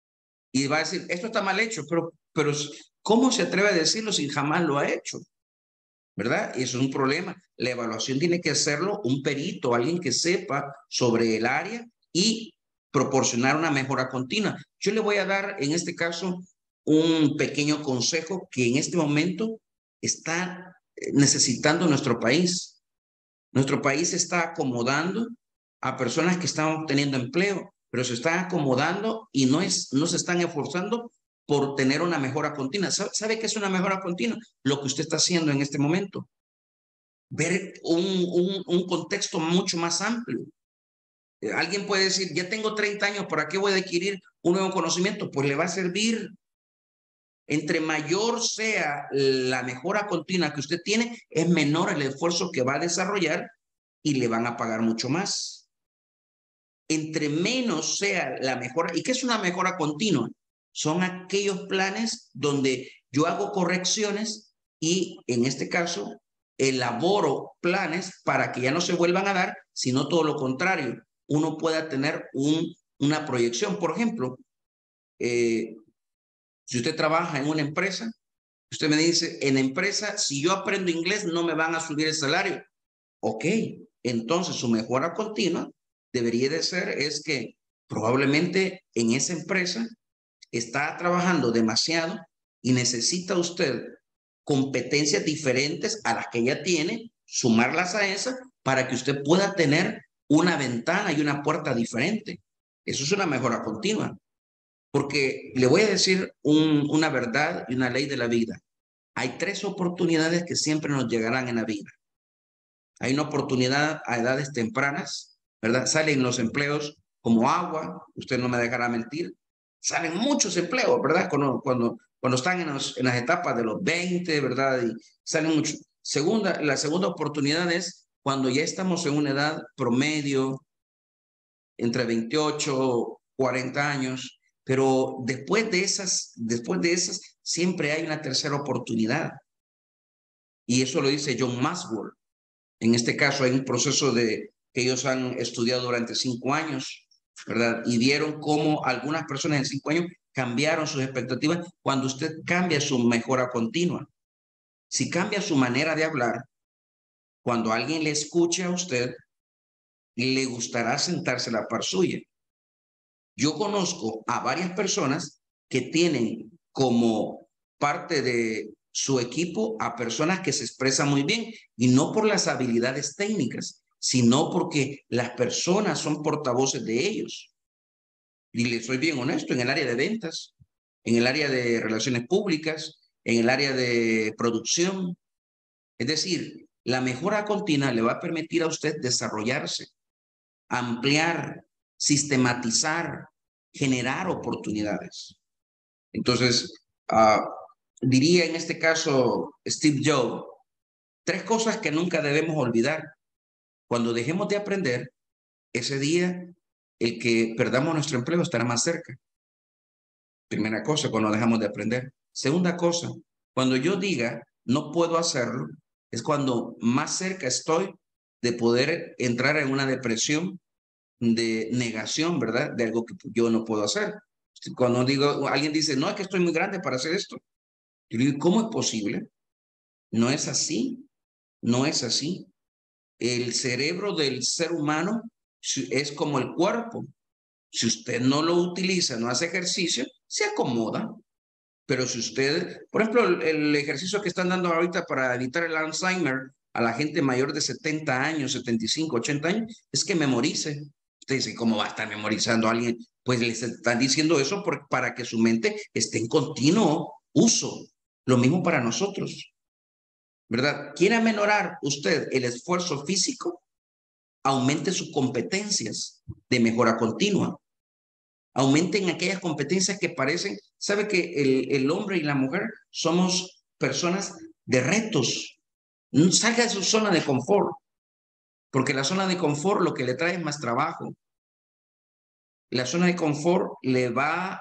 Y va a decir, esto está mal hecho, pero ¿cómo se atreve a decirlo si jamás lo ha hecho? ¿Verdad? Y eso es un problema. La evaluación tiene que hacerlo un perito, alguien que sepa sobre el área y proporcionar una mejora continua. Yo le voy a dar, en este caso, un pequeño consejo que en este momento está necesitando nuestro país. Nuestro país se está acomodando a personas que están obteniendo empleo, pero se están acomodando y no se están esforzando por tener una mejora continua. ¿Sabe qué es una mejora continua? Lo que usted está haciendo en este momento. Ver un contexto mucho más amplio. Alguien puede decir, ya tengo 30 años, ¿para qué voy a adquirir un nuevo conocimiento? Pues le va a servir. Entre mayor sea la mejora continua que usted tiene, es menor el esfuerzo que va a desarrollar y le van a pagar mucho más. Entre menos sea la mejora, ¿y qué es una mejora continua? Son aquellos planes donde yo hago correcciones y en este caso elaboro planes para que ya no se vuelvan a dar, sino todo lo contrario, uno pueda tener una proyección. Por ejemplo, si usted trabaja en una empresa, usted me dice, en la empresa, si yo aprendo inglés, no me van a subir el salario. Ok, entonces su mejora continua debería de ser es que probablemente en esa empresa está trabajando demasiado y necesita usted competencias diferentes a las que ya tiene, sumarlas a esas para que usted pueda tener una ventana y una puerta diferente. Eso es una mejora continua. Porque le voy a decir una verdad y una ley de la vida. Hay 3 oportunidades que siempre nos llegarán en la vida. Hay una oportunidad a edades tempranas, ¿verdad? Salen los empleos como agua, usted no me dejará mentir. Salen muchos empleos, ¿verdad? Cuando están en las etapas de los 20, ¿verdad? Y salen muchos. La segunda oportunidad es cuando ya estamos en una edad promedio, entre 28 y 40 años, Pero después de esas, siempre hay una tercera oportunidad. Y eso lo dice John Maxwell. En este caso hay un proceso que ellos han estudiado durante 5 años, ¿verdad? Y vieron cómo algunas personas en 5 años cambiaron sus expectativas cuando usted cambia su mejora continua. Si cambia su manera de hablar, cuando alguien le escuche a usted, le gustará sentarse a la par suya. Yo conozco a varias personas que tienen como parte de su equipo a personas que se expresan muy bien, y no por las habilidades técnicas, sino porque las personas son portavoces de ellos. Y les soy bien honesto, en el área de ventas, en el área de relaciones públicas, en el área de producción. Es decir, la mejora continua le va a permitir a usted desarrollarse, ampliar, sistematizar, generar oportunidades. Entonces, diría en este caso Steve Jobs, 3 cosas que nunca debemos olvidar. Cuando dejemos de aprender, ese día el que perdamos nuestro empleo estará más cerca. Primera cosa, cuando dejamos de aprender. Segunda cosa, cuando yo diga no puedo hacerlo, es cuando más cerca estoy de poder entrar en una depresión de negación, ¿verdad? De algo que yo no puedo hacer. Cuando alguien dice, no, es que estoy muy grande para hacer esto. Yo digo, ¿cómo es posible? No es así, no es así. El cerebro del ser humano es como el cuerpo. Si usted no lo utiliza, no hace ejercicio, se acomoda. Pero si usted, por ejemplo, el ejercicio que están dando ahorita para evitar el Alzheimer a la gente mayor de 70 años, 75, 80 años, es que memorice. Usted dice, ¿cómo va a estar memorizando a alguien? Pues les están diciendo eso para que su mente esté en continuo uso. Lo mismo para nosotros, ¿verdad? ¿Quiere aminorar usted el esfuerzo físico? Aumente sus competencias de mejora continua. Aumenten aquellas competencias que parecen, sabe que el hombre y la mujer somos personas de retos. No salga de su zona de confort, porque la zona de confort lo que le trae es más trabajo. La zona de confort le va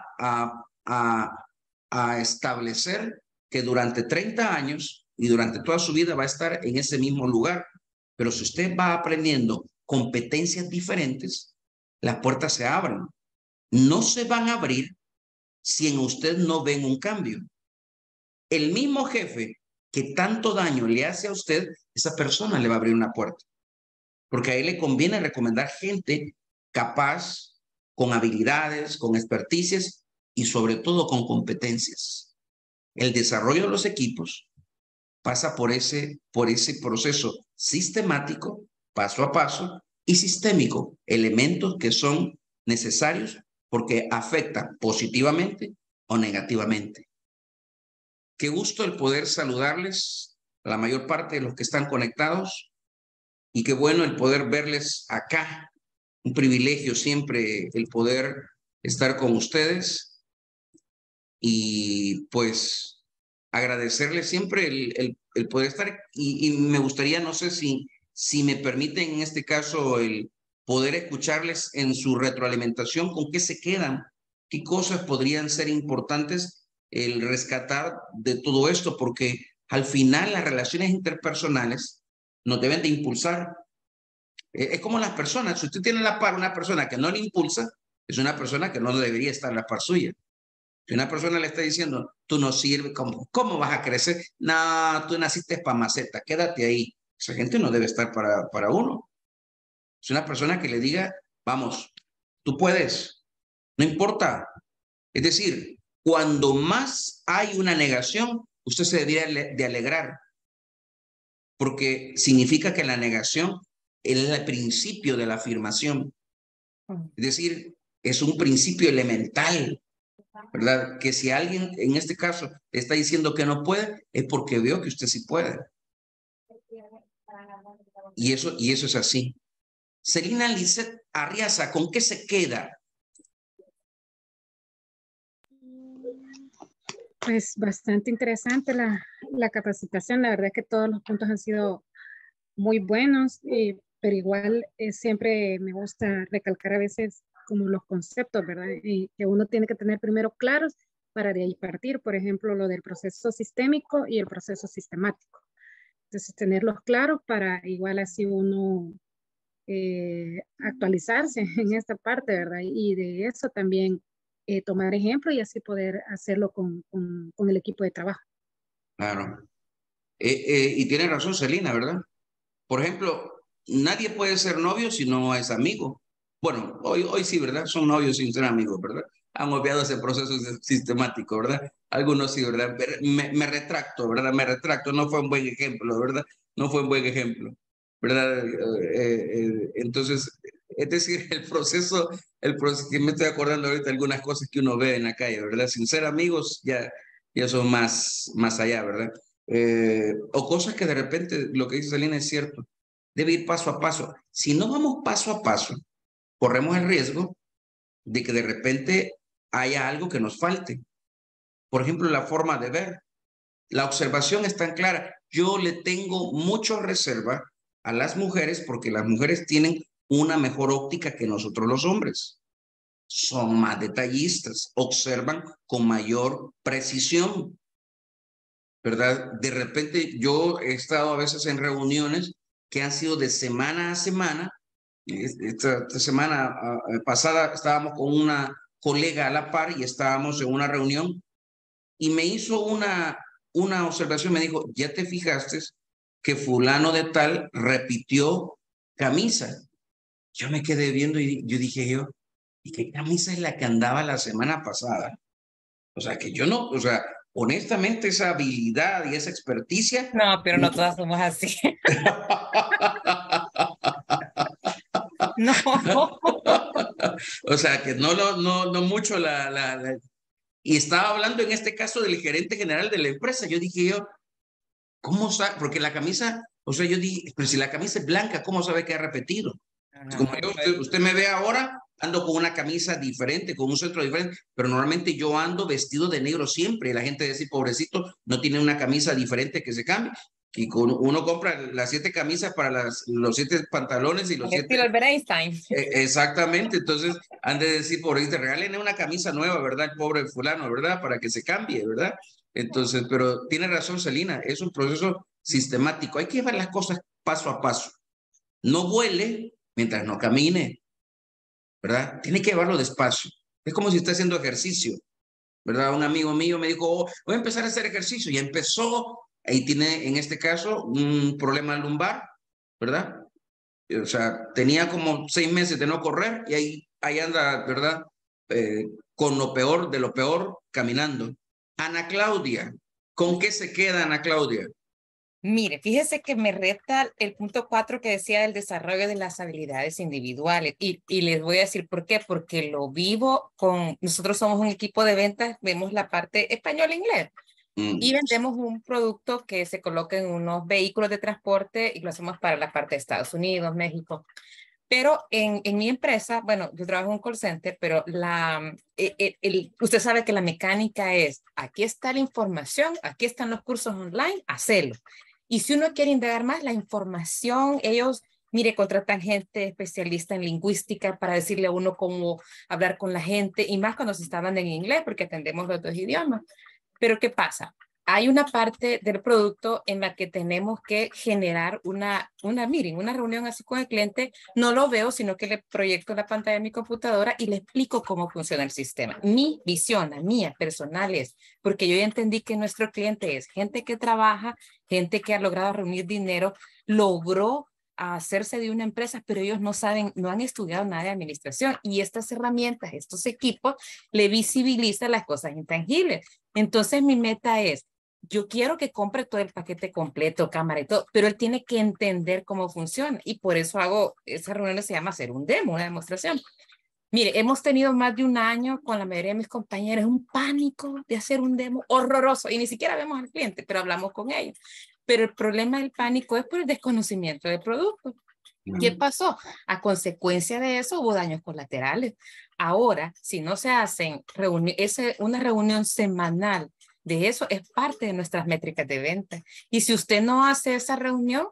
a establecer que durante 30 años y durante toda su vida va a estar en ese mismo lugar. Pero si usted va aprendiendo competencias diferentes, las puertas se abren. No se van a abrir si en usted no ven un cambio. El mismo jefe que tanto daño le hace a usted, esa persona le va a abrir una puerta. Porque a él le conviene recomendar gente capaz, con habilidades, con experticias y sobre todo con competencias. El desarrollo de los equipos pasa por ese proceso sistemático, paso a paso, y sistémico, elementos que son necesarios porque afectan positivamente o negativamente. Qué gusto el poder saludarles a la mayor parte de los que están conectados, y qué bueno el poder verles acá. Un privilegio siempre el poder estar con ustedes, y pues agradecerles siempre el poder estar, y me gustaría, no sé si me permiten en este caso el poder escucharles en su retroalimentación, con qué se quedan, qué cosas podrían ser importantes el rescatar de todo esto, porque al final las relaciones interpersonales nos deben de impulsar. Es como las personas, si usted tiene a la par una persona que no le impulsa, es una persona que no debería estar a la par suya. Si una persona le está diciendo, tú no sirves, ¿cómo vas a crecer? No, tú naciste para maceta, quédate ahí. Esa gente no debe estar para uno. Es una persona que le diga, vamos, tú puedes, no importa. Es decir, cuando más hay una negación, usted se debería de alegrar, porque significa que la negación es el principio de la afirmación. Es decir, es un principio elemental, ¿verdad? Que si alguien en este caso le está diciendo que no puede, es porque veo que usted sí puede. Y eso es así. Celina Lisset Arriaza, ¿con qué se queda? Pues bastante interesante la capacitación. La verdad es que todos los puntos han sido muy buenos, pero igual siempre me gusta recalcar a veces como los conceptos, ¿verdad? Y que uno tiene que tener primero claros para de ahí partir, por ejemplo, lo del proceso sistémico y el proceso sistemático. Entonces, tenerlos claros para igual así uno actualizarse en esta parte, ¿verdad? Y de eso también tomar ejemplo y así poder hacerlo con el equipo de trabajo. Claro. Y tiene razón Celina, ¿verdad? Por ejemplo, nadie puede ser novio si no es amigo. Bueno, hoy sí, ¿verdad? Son novios sin ser amigos, ¿verdad? Han obviado ese proceso sistemático, ¿verdad? Algunos sí, ¿verdad? Pero me retracto, ¿verdad? Me retracto, no fue un buen ejemplo, ¿verdad? No fue un buen ejemplo, ¿verdad? Entonces, es decir, el proceso, que me estoy acordando ahorita de algunas cosas que uno ve en la calle, ¿verdad? Sin ser amigos, ya son más allá, ¿verdad? O cosas que de repente, lo que dice Salina es cierto, debe ir paso a paso. Si no vamos paso a paso, corremos el riesgo de que de repente haya algo que nos falte. Por ejemplo, la forma de ver. La observación es tan clara. Yo le tengo mucha reserva a las mujeres porque las mujeres tienen una mejor óptica que nosotros los hombres. Son más detallistas, observan con mayor precisión, ¿verdad? De repente yo he estado a veces en reuniones que han sido de semana a semana. Esta semana pasada estábamos con una colega a la par y estábamos en una reunión y me hizo una observación, me dijo, ¿ya te fijaste que fulano de tal repitió camisa? Yo me quedé viendo y yo dije ¿y qué camisa es la que andaba la semana pasada? O sea, que yo no, o sea, honestamente esa habilidad y esa experticia. No, pero no todas somos así. No. O sea, que no mucho Y estaba hablando en este caso del gerente general de la empresa. Yo dije ¿cómo sabe? Porque la camisa, o sea, yo dije, pero si la camisa es blanca, ¿cómo sabe que ha repetido? Como usted me ve ahora, ando con una camisa diferente, con un centro diferente, pero normalmente yo ando vestido de negro siempre. Y la gente dice, pobrecito, no tiene una camisa diferente que se cambie. Y uno compra las 7 camisas para los 7 pantalones y los 7... Estilo Albert Einstein. Exactamente, entonces han de decir, pobrecito, regalen una camisa nueva, ¿verdad? El pobre fulano, ¿verdad? Para que se cambie, ¿verdad? Entonces, pero tiene razón Celina, es un proceso sistemático. Hay que llevar las cosas paso a paso. No vuele mientras no camine, ¿verdad? Tiene que llevarlo despacio. Es como si está haciendo ejercicio, ¿verdad? Un amigo mío me dijo, voy a empezar a hacer ejercicio. Y empezó, y tiene en este caso un problema lumbar, ¿verdad? O sea, tenía como 6 meses de no correr y ahí anda, ¿verdad? Con lo peor de lo peor, caminando. Ana Claudia, ¿con qué se queda Ana Claudia? Mire, fíjese que me reta el punto 4 que decía del desarrollo de las habilidades individuales y les voy a decir por qué, porque lo vivo nosotros somos un equipo de ventas, vemos la parte español-inglés y vendemos un producto que se coloca en unos vehículos de transporte y lo hacemos para la parte de Estados Unidos, México. Pero en mi empresa, bueno, yo trabajo en un call center, pero usted sabe que la mecánica es, aquí está la información, aquí están los cursos online, hacelo. Y si uno quiere indagar más, la información, ellos, mire, contratan gente especialista en lingüística para decirle a uno cómo hablar con la gente, y más cuando se está hablando en inglés, porque atendemos los 2 idiomas. Pero ¿qué pasa? Hay una parte del producto en la que tenemos que generar una meeting, una reunión así con el cliente. No lo veo, sino que le proyecto la pantalla de mi computadora y le explico cómo funciona el sistema. Mi visión, la mía, personal es, porque yo ya entendí que nuestro cliente es gente que trabaja, gente que ha logrado reunir dinero, logró hacerse de una empresa, pero ellos no saben, no han estudiado nada de administración y estas herramientas, estos equipos, le visibilizan las cosas intangibles. Entonces mi meta es, yo quiero que compre todo el paquete completo, cámara y todo, pero él tiene que entender cómo funciona y por eso hago, esa reunión se llama hacer un demo, una demostración. Mire, hemos tenido más de un año con la mayoría de mis compañeros un pánico de hacer un demo horroroso y ni siquiera vemos al cliente, pero hablamos con ellos. Pero el problema del pánico es por el desconocimiento del producto. ¿Qué pasó? A consecuencia de eso hubo daños colaterales. Ahora, si no se hacen una reunión semanal de eso, es parte de nuestras métricas de venta. Y si usted no hace esa reunión,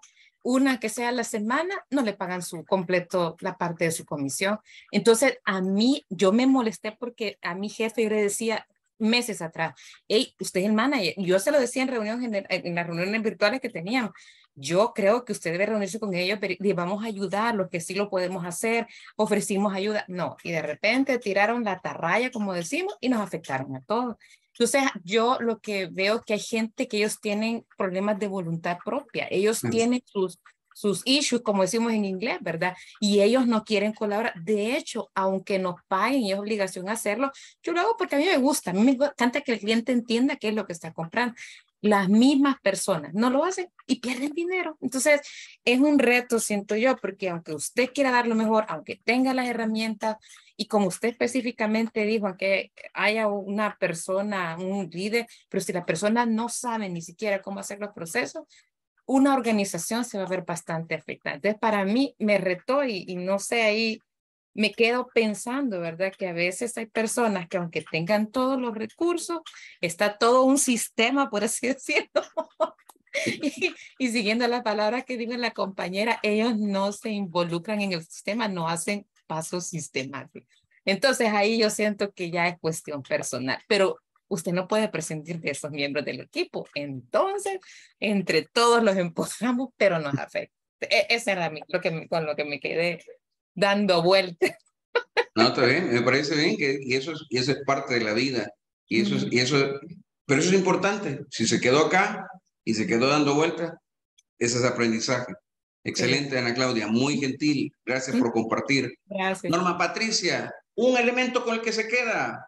una que sea a la semana, no le pagan su completo, la parte de su comisión. Entonces, a mí, yo me molesté porque a mi jefe yo le decía meses atrás, hey, usted es el manager. Yo se lo decía en las reuniones virtuales que teníamos. Yo creo que usted debe reunirse con ellos, pero y vamos a ayudar, los que sí lo podemos hacer, ofrecimos ayuda. No, y de repente tiraron la tarraya, como decimos, y nos afectaron a todos. Entonces, yo lo que veo que hay gente que ellos tienen problemas de voluntad propia. Ellos tienen sus issues, como decimos en inglés, ¿verdad? Y ellos no quieren colaborar. De hecho, aunque nos paguen y es obligación hacerlo, yo lo hago porque a mí me gusta. A mí me encanta que el cliente entienda qué es lo que está comprando. Las mismas personas no lo hacen y pierden dinero. Entonces, es un reto, siento yo, porque aunque usted quiera dar lo mejor, aunque tenga las herramientas, y como usted específicamente dijo, aunque haya una persona, un líder, pero si la persona no sabe ni siquiera cómo hacer los procesos, una organización se va a ver bastante afectada. Entonces, para mí me retó y no sé, ahí me quedo pensando, ¿verdad? Que a veces hay personas que aunque tengan todos los recursos, está todo un sistema, por así decirlo. Y siguiendo las palabras que dijo la compañera, ellos no se involucran en el sistema, no hacen pasos sistemáticos. Entonces ahí yo siento que ya es cuestión personal, pero usted no puede prescindir de esos miembros del equipo. Entonces, entre todos los empujamos, pero nos afecta. Ese era con lo que me quedé dando vueltas. No, está bien, me parece bien que y eso es parte de la vida. Pero eso es importante. Si se quedó acá y se quedó dando vueltas, ese es aprendizaje. Excelente, Ana Claudia, muy gentil. Gracias por compartir. Gracias. Norma Patricia, un elemento con el que se queda.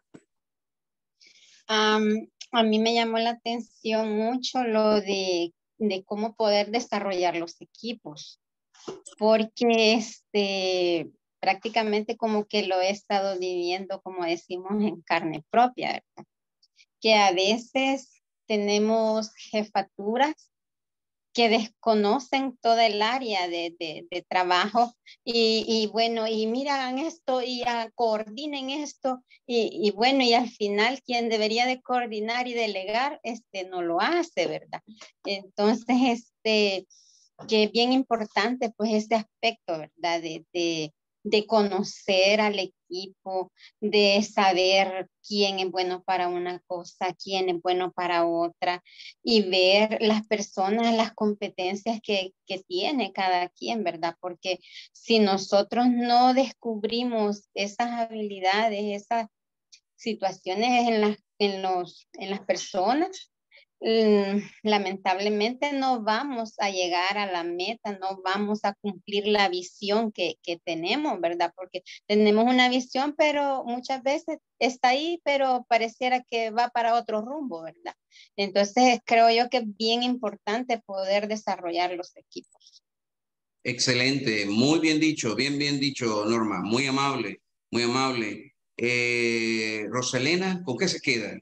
A mí me llamó la atención mucho lo de cómo poder desarrollar los equipos, porque prácticamente como que lo he estado viviendo, como decimos, en carne propia, ¿verdad? Que a veces tenemos jefaturas que desconocen toda el área de trabajo y bueno, y miran esto y coordinen esto y bueno, y al final quien debería de coordinar y delegar, no lo hace, ¿verdad? Entonces, que es bien importante pues este aspecto, ¿verdad? De conocer al equipo, de saber quién es bueno para una cosa, quién es bueno para otra, y ver las personas, las competencias que tiene cada quien, ¿verdad? Porque si nosotros no descubrimos esas habilidades, esas situaciones en las personas, lamentablemente no vamos a llegar a la meta, no vamos a cumplir la visión que tenemos, ¿verdad? Porque tenemos una visión, pero muchas veces está ahí, pero pareciera que va para otro rumbo, ¿verdad? Entonces creo yo que es bien importante poder desarrollar los equipos. Excelente, muy bien dicho, Norma, muy amable, muy amable. Rosalena, ¿con qué se queda?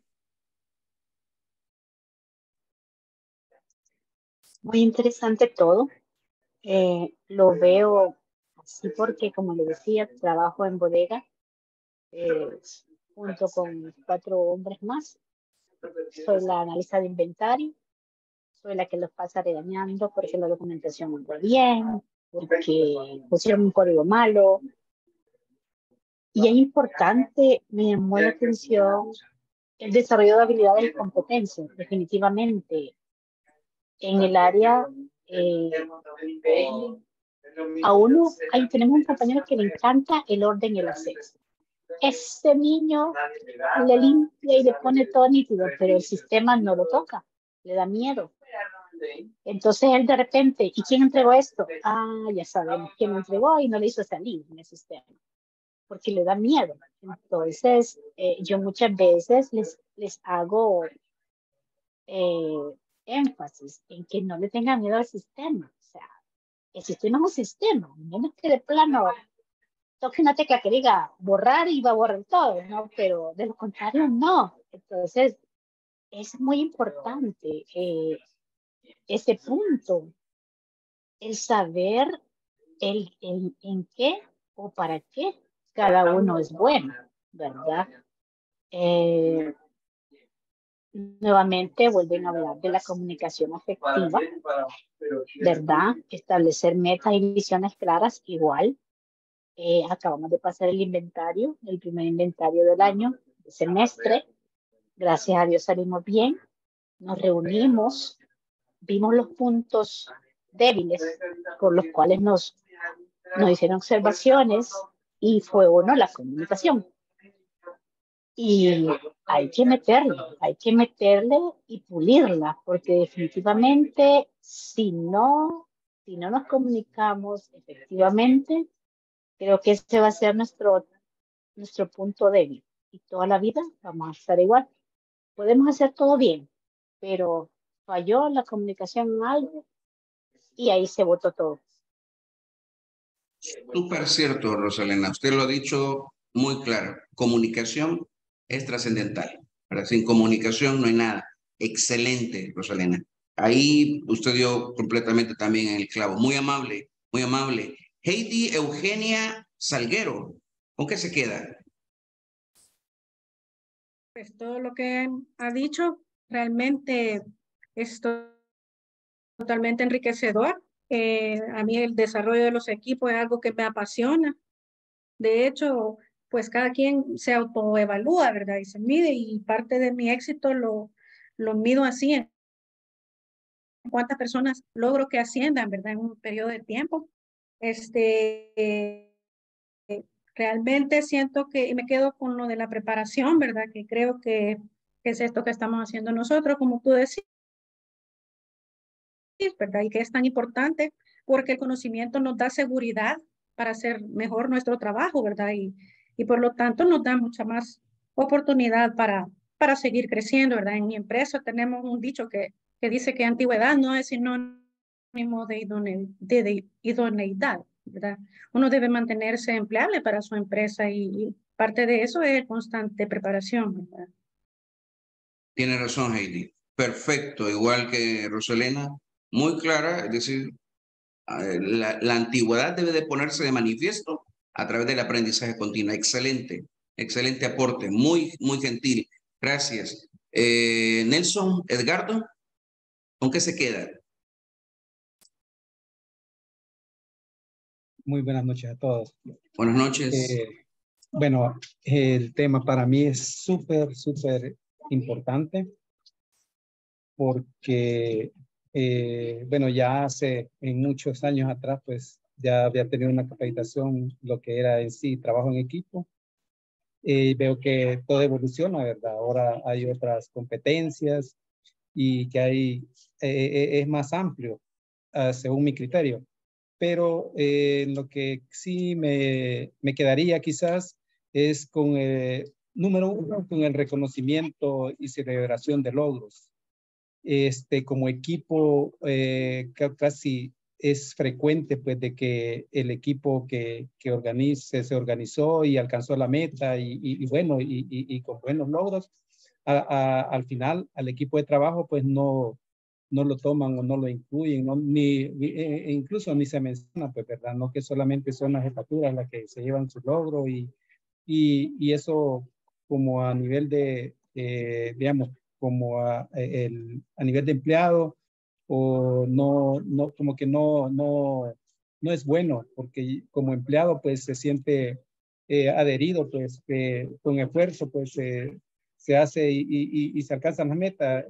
Muy interesante todo. Lo veo así porque, como le decía, trabajo en bodega junto con 4 hombres más. Soy la analista de inventario, soy la que los pasa regañando porque la documentación no va bien, porque pusieron un código malo. Y es importante, me llamó la atención el desarrollo de habilidades y competencias, definitivamente. En el área, a uno, ahí tenemos un compañero que le encanta el orden y el aseo. Este niño le limpia y le pone todo nítido, pero el sistema no lo toca, le da miedo. Entonces él de repente, ¿y quién entregó esto? Ah, ya sabemos quién lo entregó y no le hizo salir en el sistema, porque le da miedo. Entonces, yo muchas veces les hago énfasis en que no le tengan miedo al sistema. O sea, el sistema es un sistema, no es que de plano toque una tecla que diga borrar y va a borrar todo, ¿no? Pero de lo contrario, no. Entonces, es muy importante ese punto, el saber en qué o para qué cada uno es bueno, ¿verdad? nuevamente vuelven a hablar de la comunicación efectiva, ¿verdad? Establecer metas y visiones claras, igual. Acabamos de pasar el inventario, el primer inventario del año, del semestre. Gracias a Dios salimos bien. Nos reunimos, vimos los puntos débiles por los cuales nos hicieron observaciones y fue uno la comunicación. Y hay que meterle y pulirla, porque definitivamente si no nos comunicamos efectivamente, creo que ese va a ser nuestro punto débil. Y toda la vida vamos a estar igual. Podemos hacer todo bien, pero falló la comunicación en algo y ahí se botó todo. Súper cierto, Rosalena. Usted lo ha dicho muy claro. Comunicación es trascendental. ¿Verdad? Sin comunicación no hay nada. Excelente, Rosalena. Ahí usted dio completamente también en el clavo. Muy amable, muy amable. Heidi Eugenia Salguero, ¿con qué se queda? Pues todo lo que ha dicho realmente es totalmente enriquecedor. A mí el desarrollo de los equipos es algo que me apasiona. De hecho, pues cada quien se autoevalúa, ¿verdad? Y se mide, y parte de mi éxito lo mido así, en cuántas personas logro que asciendan, ¿verdad? En un periodo de tiempo. Realmente siento que, y me quedo con lo de la preparación, ¿verdad? Que creo que es esto que estamos haciendo nosotros, como tú decías, ¿verdad? Y que es tan importante porque el conocimiento nos da seguridad para hacer mejor nuestro trabajo, ¿verdad? Y por lo tanto nos da mucha más oportunidad para seguir creciendo, ¿verdad? En mi empresa tenemos un dicho que dice que antigüedad no es sinónimo de idoneidad, ¿verdad? Uno debe mantenerse empleable para su empresa y parte de eso es constante preparación, ¿verdad? Tiene razón, Heidi. Perfecto, igual que Rosalena. Muy clara, es decir, la antigüedad debe de ponerse de manifiesto a través del aprendizaje continuo. Excelente, excelente aporte, muy, muy gentil. Gracias. Nelson, Edgardo, ¿con qué se queda? Muy buenas noches a todos. Buenas noches. Bueno, el tema para mí es súper, súper importante porque, bueno, ya hace en muchos años atrás, pues ya había tenido una capacitación, lo que era en sí trabajo en equipo. Veo que todo evoluciona, ¿verdad? Ahora hay otras competencias y que hay, es más amplio, según mi criterio. Pero lo que sí me quedaría quizás es con, número uno, con el reconocimiento y celebración de logros. Como equipo, casi es frecuente pues de que el equipo que se organizó y alcanzó la meta y bueno, y con buenos logros, al final al equipo de trabajo pues no lo toman o no lo incluyen, ¿no? Incluso ni se menciona, pues, ¿verdad? No que solamente son las jefaturas las que se llevan su logro y eso como a nivel de, digamos, como a nivel de empleado, o como que no es bueno, porque como empleado, pues, se siente adherido, pues, con esfuerzo, pues, se hace y se alcanzan las metas,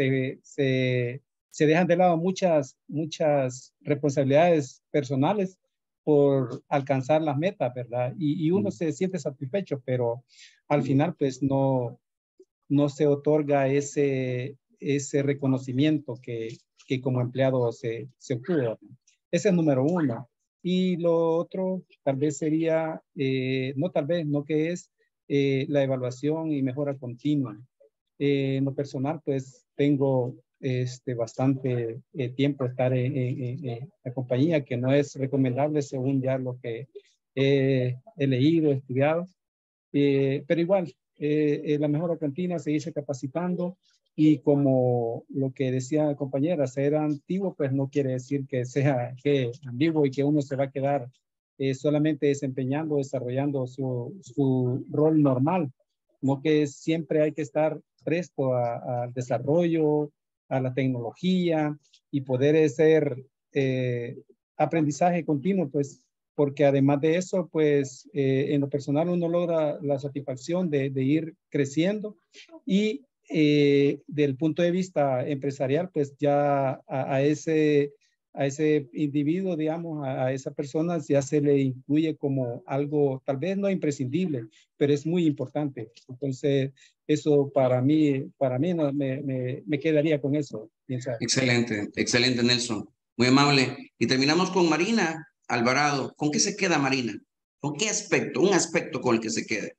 se dejan de lado muchas responsabilidades personales por alcanzar las metas, ¿verdad? Y uno se siente satisfecho, pero al final, pues, no se otorga ese reconocimiento que como empleado se obtuvo. Ese es número uno. Y lo otro tal vez sería, no tal vez, no que es la evaluación y mejora continua. En lo personal, pues tengo bastante tiempo estar en la compañía, que no es recomendable según ya lo que he leído, estudiado, pero igual, la mejora continua, seguirse capacitando, y como lo que decía la compañera, ser antiguo, pues no quiere decir que sea ambiguo y que uno se va a quedar solamente desempeñando, desarrollando su rol normal, no, que siempre hay que estar presto al desarrollo, a la tecnología y poder hacer aprendizaje continuo, pues, porque además de eso, pues, en lo personal uno logra la satisfacción de ir creciendo y del punto de vista empresarial, pues ya a ese individuo, digamos, a esa persona ya se le incluye como algo, tal vez no imprescindible, pero es muy importante. Entonces, eso para mí no, me quedaría con eso. Excelente, excelente, Nelson. Muy amable. Y terminamos con Marina Alvarado. ¿Con qué se queda Marina? ¿Con qué aspecto? Un aspecto con el que se quede.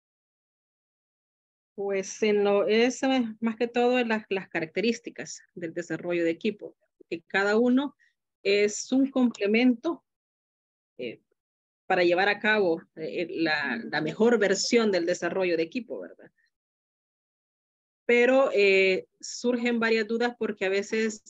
Pues es más que todo las características del desarrollo de equipo, que cada uno es un complemento para llevar a cabo la mejor versión del desarrollo de equipo, ¿verdad? Pero surgen varias dudas porque a veces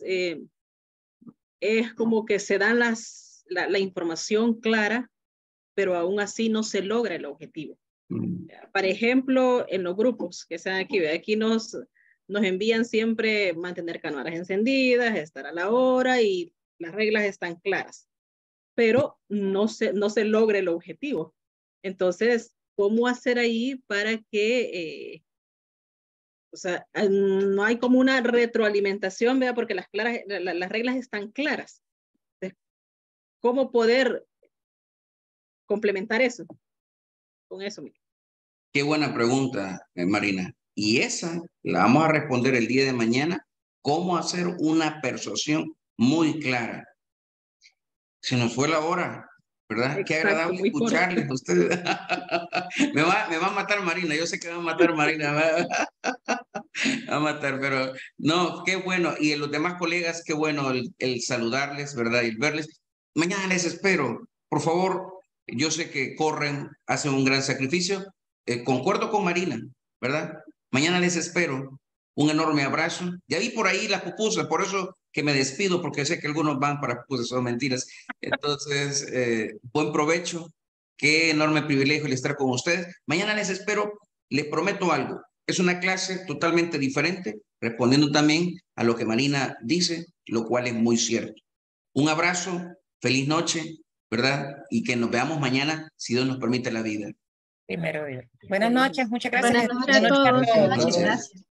es como que se dan la información clara, pero aún así no se logra el objetivo. Por ejemplo, en los grupos que están aquí nos envían siempre mantener cámaras encendidas, estar a la hora y las reglas están claras, pero no se logra el objetivo. Entonces, ¿cómo hacer ahí para que, o sea, no hay como una retroalimentación, ¿verdad? Porque las reglas están claras. Entonces, ¿cómo poder complementar eso? Con eso, Miguel. Qué buena pregunta, Marina. Y esa la vamos a responder el día de mañana. ¿Cómo hacer una persuasión muy clara? Se nos fue la hora, ¿verdad? Exacto, qué agradable escucharles a ustedes. me va a matar Marina. Yo sé que va a matar Marina. Va a matar, pero no, qué bueno. Y los demás colegas, qué bueno el saludarles, ¿verdad? Y el verles. Mañana les espero. Por favor, yo sé que corren, hacen un gran sacrificio. Concuerdo con Marina, ¿verdad? Mañana les espero. Un enorme abrazo. Ya vi por ahí las pupusas, por eso que me despido, porque sé que algunos van para pupusas, son mentiras. Entonces, buen provecho. Qué enorme privilegio el estar con ustedes. Mañana les espero. Les prometo algo. Es una clase totalmente diferente, respondiendo también a lo que Marina dice, lo cual es muy cierto. Un abrazo, feliz noche, ¿verdad? Y que nos veamos mañana, si Dios nos permite la vida. Primero Dios. Buenas noches, muchas gracias. Buenas noches a todos. Buenas noches. Gracias.